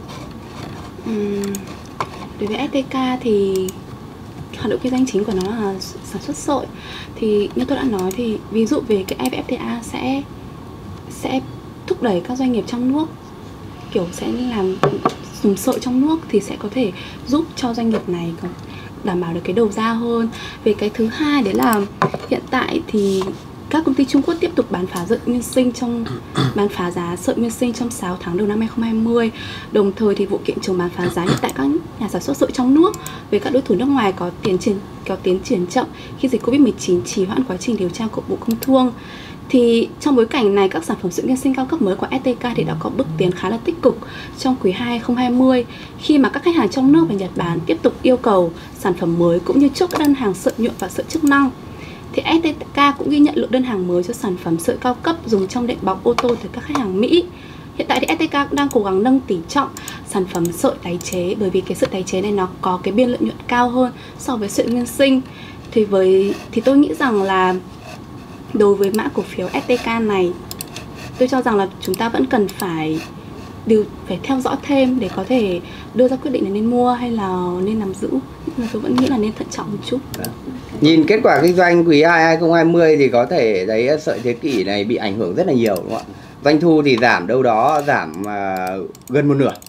Uhm, đối với ét tê ca thì hoạt động kinh doanh chính của nó là sản xuất sợi. Thì như tôi đã nói thì ví dụ về cái e vê ép tê a sẽ sẽ thúc đẩy các doanh nghiệp trong nước kiểu sẽ làm dùng sợi trong nước, thì sẽ có thể giúp cho doanh nghiệp này đảm bảo được cái đầu ra hơn. Về cái thứ hai đấy là hiện tại thì các công ty Trung Quốc tiếp tục bán phá sợi nguyên sinh trong bán phá giá sợi nguyên sinh trong sáu tháng đầu năm hai không hai không. Đồng thời thì vụ kiện chống bán phá giá hiện tại các nhà sản xuất sợi trong nước với các đối thủ nước ngoài có tiến triển có tiến triển chậm khi dịch Covid mười chín trì hoãn quá trình điều tra của Bộ Công Thương. Thì trong bối cảnh này, các sản phẩm sợi nguyên sinh cao cấp mới của ét tê ca thì đã có bước tiến khá là tích cực trong quý hai hai không hai không, khi mà các khách hàng trong nước và Nhật Bản tiếp tục yêu cầu sản phẩm mới cũng như chốt các đơn hàng sợi nhuộm và sợi chức năng. Thì ét tê ca cũng ghi nhận lượng đơn hàng mới cho sản phẩm sợi cao cấp dùng trong đệm bọc ô tô từ các khách hàng Mỹ. Hiện tại thì ét tê ca cũng đang cố gắng nâng tỷ trọng sản phẩm sợi tái chế, bởi vì cái sợi tái chế này nó có cái biên lợi nhuận cao hơn so với sợi nguyên sinh. Thì với thì tôi nghĩ rằng là đối với mã cổ phiếu ét tê ca này, tôi cho rằng là chúng ta vẫn cần phải điều phải theo dõi thêm để có thể đưa ra quyết định là nên mua hay là nên nắm giữ. Nhưng mà tôi vẫn nghĩ là nên thận trọng một chút. Nhìn kết quả kinh doanh quý hai hai không hai không thì có thể thấy sợi thế kỷ này bị ảnh hưởng rất là nhiều, đúng không ạ? Doanh thu thì giảm đâu đó giảm uh, gần một nửa,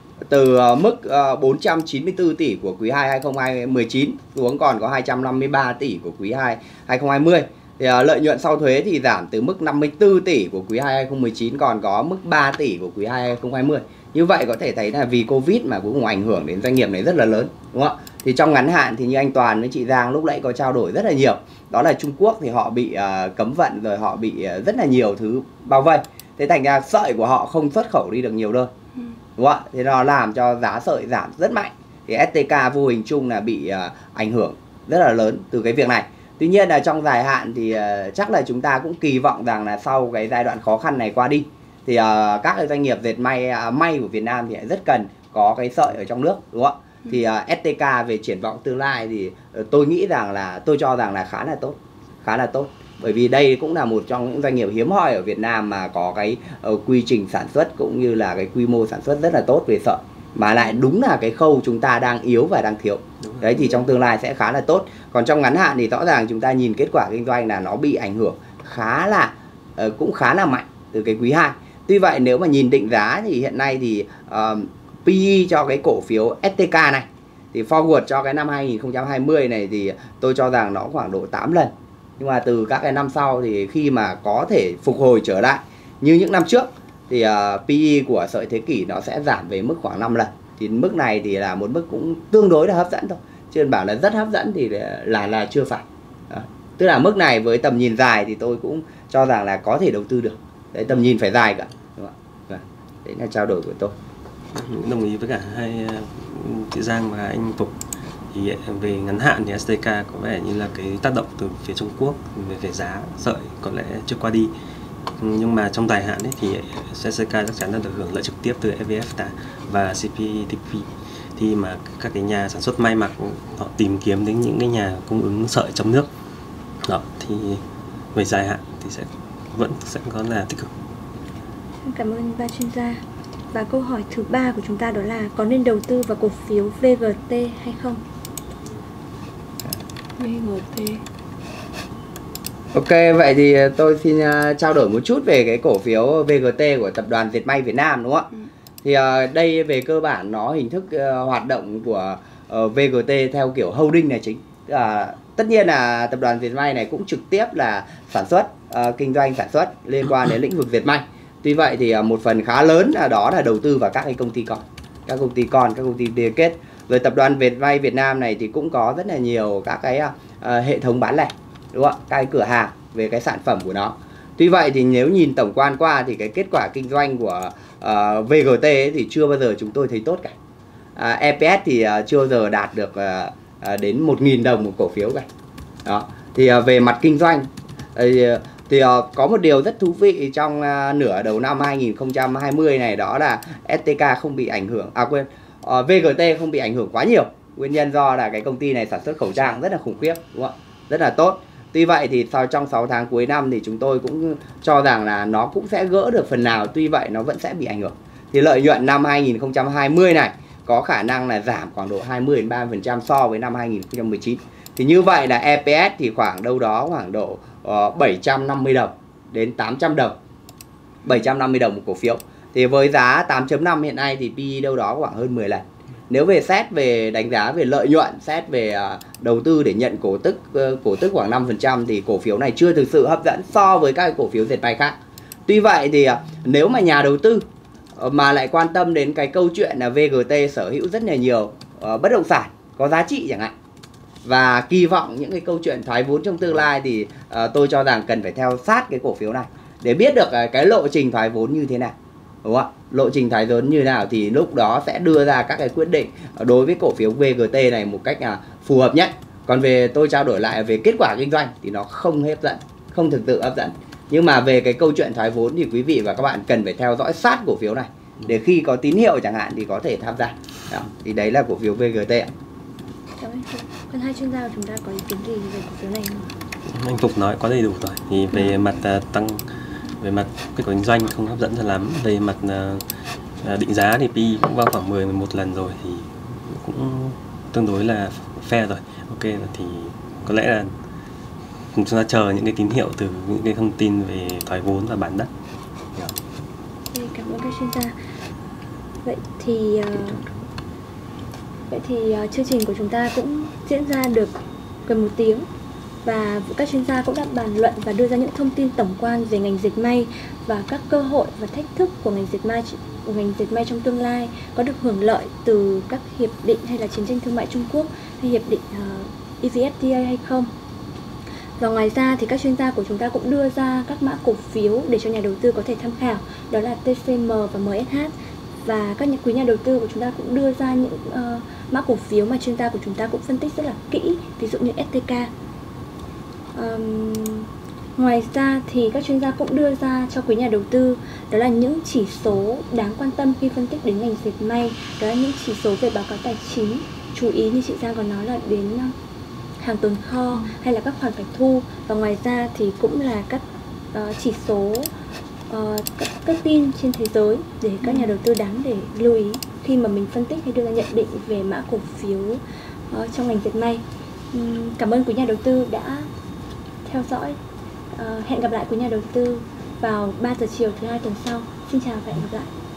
từ uh, mức uh, bốn trăm chín mươi tư tỷ của quý hai hai không một chín xuống còn có hai trăm năm mươi ba tỷ của quý hai hai không hai không. Thì uh, lợi nhuận sau thuế thì giảm từ mức năm mươi tư tỷ của quý hai hai không một chín còn có mức ba tỷ của quý hai hai không hai không. Như vậy có thể thấy là vì Covid mà cuối cùng ảnh hưởng đến doanh nghiệp này rất là lớn, đúng không ạ? Thì trong ngắn hạn thì như anh Toàn với chị Giang lúc nãy có trao đổi rất là nhiều, đó là Trung Quốc thì họ bị uh, cấm vận, rồi họ bị uh, rất là nhiều thứ bao vây. Thế thành ra sợi của họ không xuất khẩu đi được nhiều đơn, đúng không ạ? Thế nó làm cho giá sợi giảm rất mạnh. Thì ét tê ca vô hình chung là bị uh, ảnh hưởng rất là lớn từ cái việc này. Tuy nhiên là trong dài hạn thì uh, chắc là chúng ta cũng kỳ vọng rằng là sau cái giai đoạn khó khăn này qua đi thì uh, các cái doanh nghiệp dệt may uh, may của Việt Nam thì rất cần có cái sợi ở trong nước, đúng không ạ? Thì uh, ét tê ca về triển vọng tương lai thì uh, tôi nghĩ rằng là tôi cho rằng là khá là tốt, khá là tốt. Bởi vì đây cũng là một trong những doanh nghiệp hiếm hoi ở Việt Nam mà có cái uh, quy trình sản xuất cũng như là cái quy mô sản xuất rất là tốt về sợi, mà lại đúng là cái khâu chúng ta đang yếu và đang thiếu. Đấy thì trong tương lai sẽ khá là tốt. Còn trong ngắn hạn thì rõ ràng chúng ta nhìn kết quả kinh doanh là nó bị ảnh hưởng khá là uh, cũng khá là mạnh từ cái quý hai. Tuy vậy nếu mà nhìn định giá thì hiện nay thì uh, pê e cho cái cổ phiếu ét tê ca này thì forward cho cái năm hai nghìn không trăm hai mươi này thì tôi cho rằng nó khoảng độ tám lần. Nhưng mà từ các cái năm sau thì khi mà có thể phục hồi trở lại như những năm trước thì uh, pê e của sợi thế kỷ nó sẽ giảm về mức khoảng năm lần. Thì mức này thì là một mức cũng tương đối là hấp dẫn thôi. Chứ bảo là rất hấp dẫn thì là là chưa phải. Đó. Tức là mức này với tầm nhìn dài thì tôi cũng cho rằng là có thể đầu tư được. Đấy, tầm nhìn phải dài cả, đúng không ạ? Đấy là trao đổi của tôi. Đồng ý với cả hai chị Giang và anh Phục. Thì về ngắn hạn thì ét tê ca có vẻ như là cái tác động từ phía Trung Quốc về, về giá sợi có lẽ chưa qua đi. Nhưng mà trong dài hạn ấy, thì ét tê ca chắc chắn là được hưởng lợi trực tiếp từ e vê ép tê a và xê pê tê pê. Thì mà các cái nhà sản xuất may mặc họ tìm kiếm đến những cái nhà cung ứng sợi trong nước. Đó, thì về dài hạn thì sẽ vẫn sẽ có là tích cực. Cảm ơn ba chuyên gia. Và câu hỏi thứ ba của chúng ta đó là có nên đầu tư vào cổ phiếu vê giê tê hay không? vê giê tê. Ok, vậy thì tôi xin uh, trao đổi một chút về cái cổ phiếu vê giê tê của tập đoàn Dệt may Việt Nam, đúng không ạ? Ừ. Thì uh, đây về cơ bản nó hình thức uh, hoạt động của uh, vê giê tê theo kiểu holding là chính. Uh, tất nhiên là tập đoàn Dệt may này cũng trực tiếp là sản xuất, uh, kinh doanh sản xuất liên quan đến lĩnh vực dệt may. Tuy vậy thì uh, một phần khá lớn là đó là đầu tư vào các cái công ty con, các công ty con, các công ty liên kết. Rồi tập đoàn Dệt may Việt Nam này thì cũng có rất là nhiều các cái uh, hệ thống bán lẻ, đúng không ạ? Các cái cửa hàng về cái sản phẩm của nó. Tuy vậy thì nếu nhìn tổng quan qua thì cái kết quả kinh doanh của uh, vê giê tê ấy thì chưa bao giờ chúng tôi thấy tốt cả. Uh, e pê ét thì uh, chưa bao giờ đạt được uh, uh, đến một nghìn đồng một cổ phiếu cả. Đó. Thì uh, về mặt kinh doanh uh, thì uh, có một điều rất thú vị trong uh, nửa đầu năm hai nghìn không trăm hai mươi này, đó là ét tê ca không bị ảnh hưởng, à quên, uh, vê giê tê không bị ảnh hưởng quá nhiều. Nguyên nhân do là cái công ty này sản xuất khẩu trang rất là khủng khiếp, đúng không ạ? Rất là tốt. Tuy vậy thì sau trong sáu tháng cuối năm thì chúng tôi cũng cho rằng là nó cũng sẽ gỡ được phần nào, tuy vậy nó vẫn sẽ bị ảnh hưởng. Thì lợi nhuận năm hai nghìn không trăm hai mươi này có khả năng là giảm khoảng độ hai mươi đến ba mươi phần trăm so với năm hai nghìn không trăm mười chín. Thì như vậy là e pê ét thì khoảng đâu đó khoảng độ uh, bảy trăm năm mươi đồng đến tám trăm đồng. bảy trăm năm mươi đồng một cổ phiếu. Thì với giá tám chấm năm hiện nay thì pê e đâu đó khoảng hơn mười lần. Nếu về xét về đánh giá về lợi nhuận, xét về uh, đầu tư để nhận cổ tức uh, cổ tức khoảng năm phần trăm thì cổ phiếu này chưa thực sự hấp dẫn so với các cổ phiếu dệt may khác. Tuy vậy thì uh, nếu mà nhà đầu tư uh, mà lại quan tâm đến cái câu chuyện là vê giê tê sở hữu rất là nhiều uh, bất động sản có giá trị chẳng hạn, và kỳ vọng những cái câu chuyện thoái vốn trong tương lai thì uh, tôi cho rằng cần phải theo sát cái cổ phiếu này để biết được uh, cái lộ trình thoái vốn như thế nào, đúng không ạ? Lộ trình thoái vốn như nào thì lúc đó sẽ đưa ra các cái quyết định đối với cổ phiếu vê giê tê này một cách uh, phù hợp nhất. Còn về tôi trao đổi lại về kết quả kinh doanh thì nó không hấp dẫn, không thực sự hấp dẫn. Nhưng mà về cái câu chuyện thoái vốn thì quý vị và các bạn cần phải theo dõi sát cổ phiếu này, để khi có tín hiệu chẳng hạn thì có thể tham gia. Đó. Thì đấy là cổ phiếu vê giê tê ạ. Còn hai chuyên gia của chúng ta có ý kiến gì về cổ phiếu này không? Anh Phục nói quá đầy đủ rồi. Thì về mặt uh, tăng, về mặt kết quả kinh doanh không hấp dẫn cho lắm. Về mặt uh, định giá thì P cũng vào khoảng mười mười một lần rồi, thì cũng tương đối là fair rồi. Ok, thì có lẽ là chúng ta chờ những cái tín hiệu từ những cái thông tin về thoái vốn và bán đất. Yeah. Cảm ơn các chuyên gia. Vậy thì uh, vậy thì uh, chương trình của chúng ta cũng diễn ra được gần một tiếng, và các chuyên gia cũng đã bàn luận và đưa ra những thông tin tổng quan về ngành dệt may và các cơ hội và thách thức của ngành dệt may của ngành dệt may trong tương lai, có được hưởng lợi từ các hiệp định hay là chiến tranh thương mại Trung Quốc hay hiệp định uh, e vê ép tê a hay không. Và ngoài ra thì các chuyên gia của chúng ta cũng đưa ra các mã cổ phiếu để cho nhà đầu tư có thể tham khảo, đó là tê xê em và em ét hát. Và các quý nhà đầu tư của chúng ta cũng đưa ra những uh, mã cổ phiếu mà chuyên gia của chúng ta cũng phân tích rất là kỹ, ví dụ như ét tê ca. Um, ngoài ra thì các chuyên gia cũng đưa ra cho quý nhà đầu tư đó là những chỉ số đáng quan tâm khi phân tích đến ngành dệt may, đó là những chỉ số về báo cáo tài chính. Chú ý như chị Giang có nói là đến uh, hàng tồn kho hay là các khoản phải thu, và ngoài ra thì cũng là các uh, chỉ số uh, các, các tin trên thế giới để các nhà đầu tư đáng để lưu ý khi mà mình phân tích hay đưa ra nhận định về mã cổ phiếu uh, trong ngành dệt may. Um, cảm ơn quý nhà đầu tư đã theo dõi. Uh, hẹn gặp lại quý nhà đầu tư vào ba giờ chiều thứ hai tuần sau. Xin chào và hẹn gặp lại.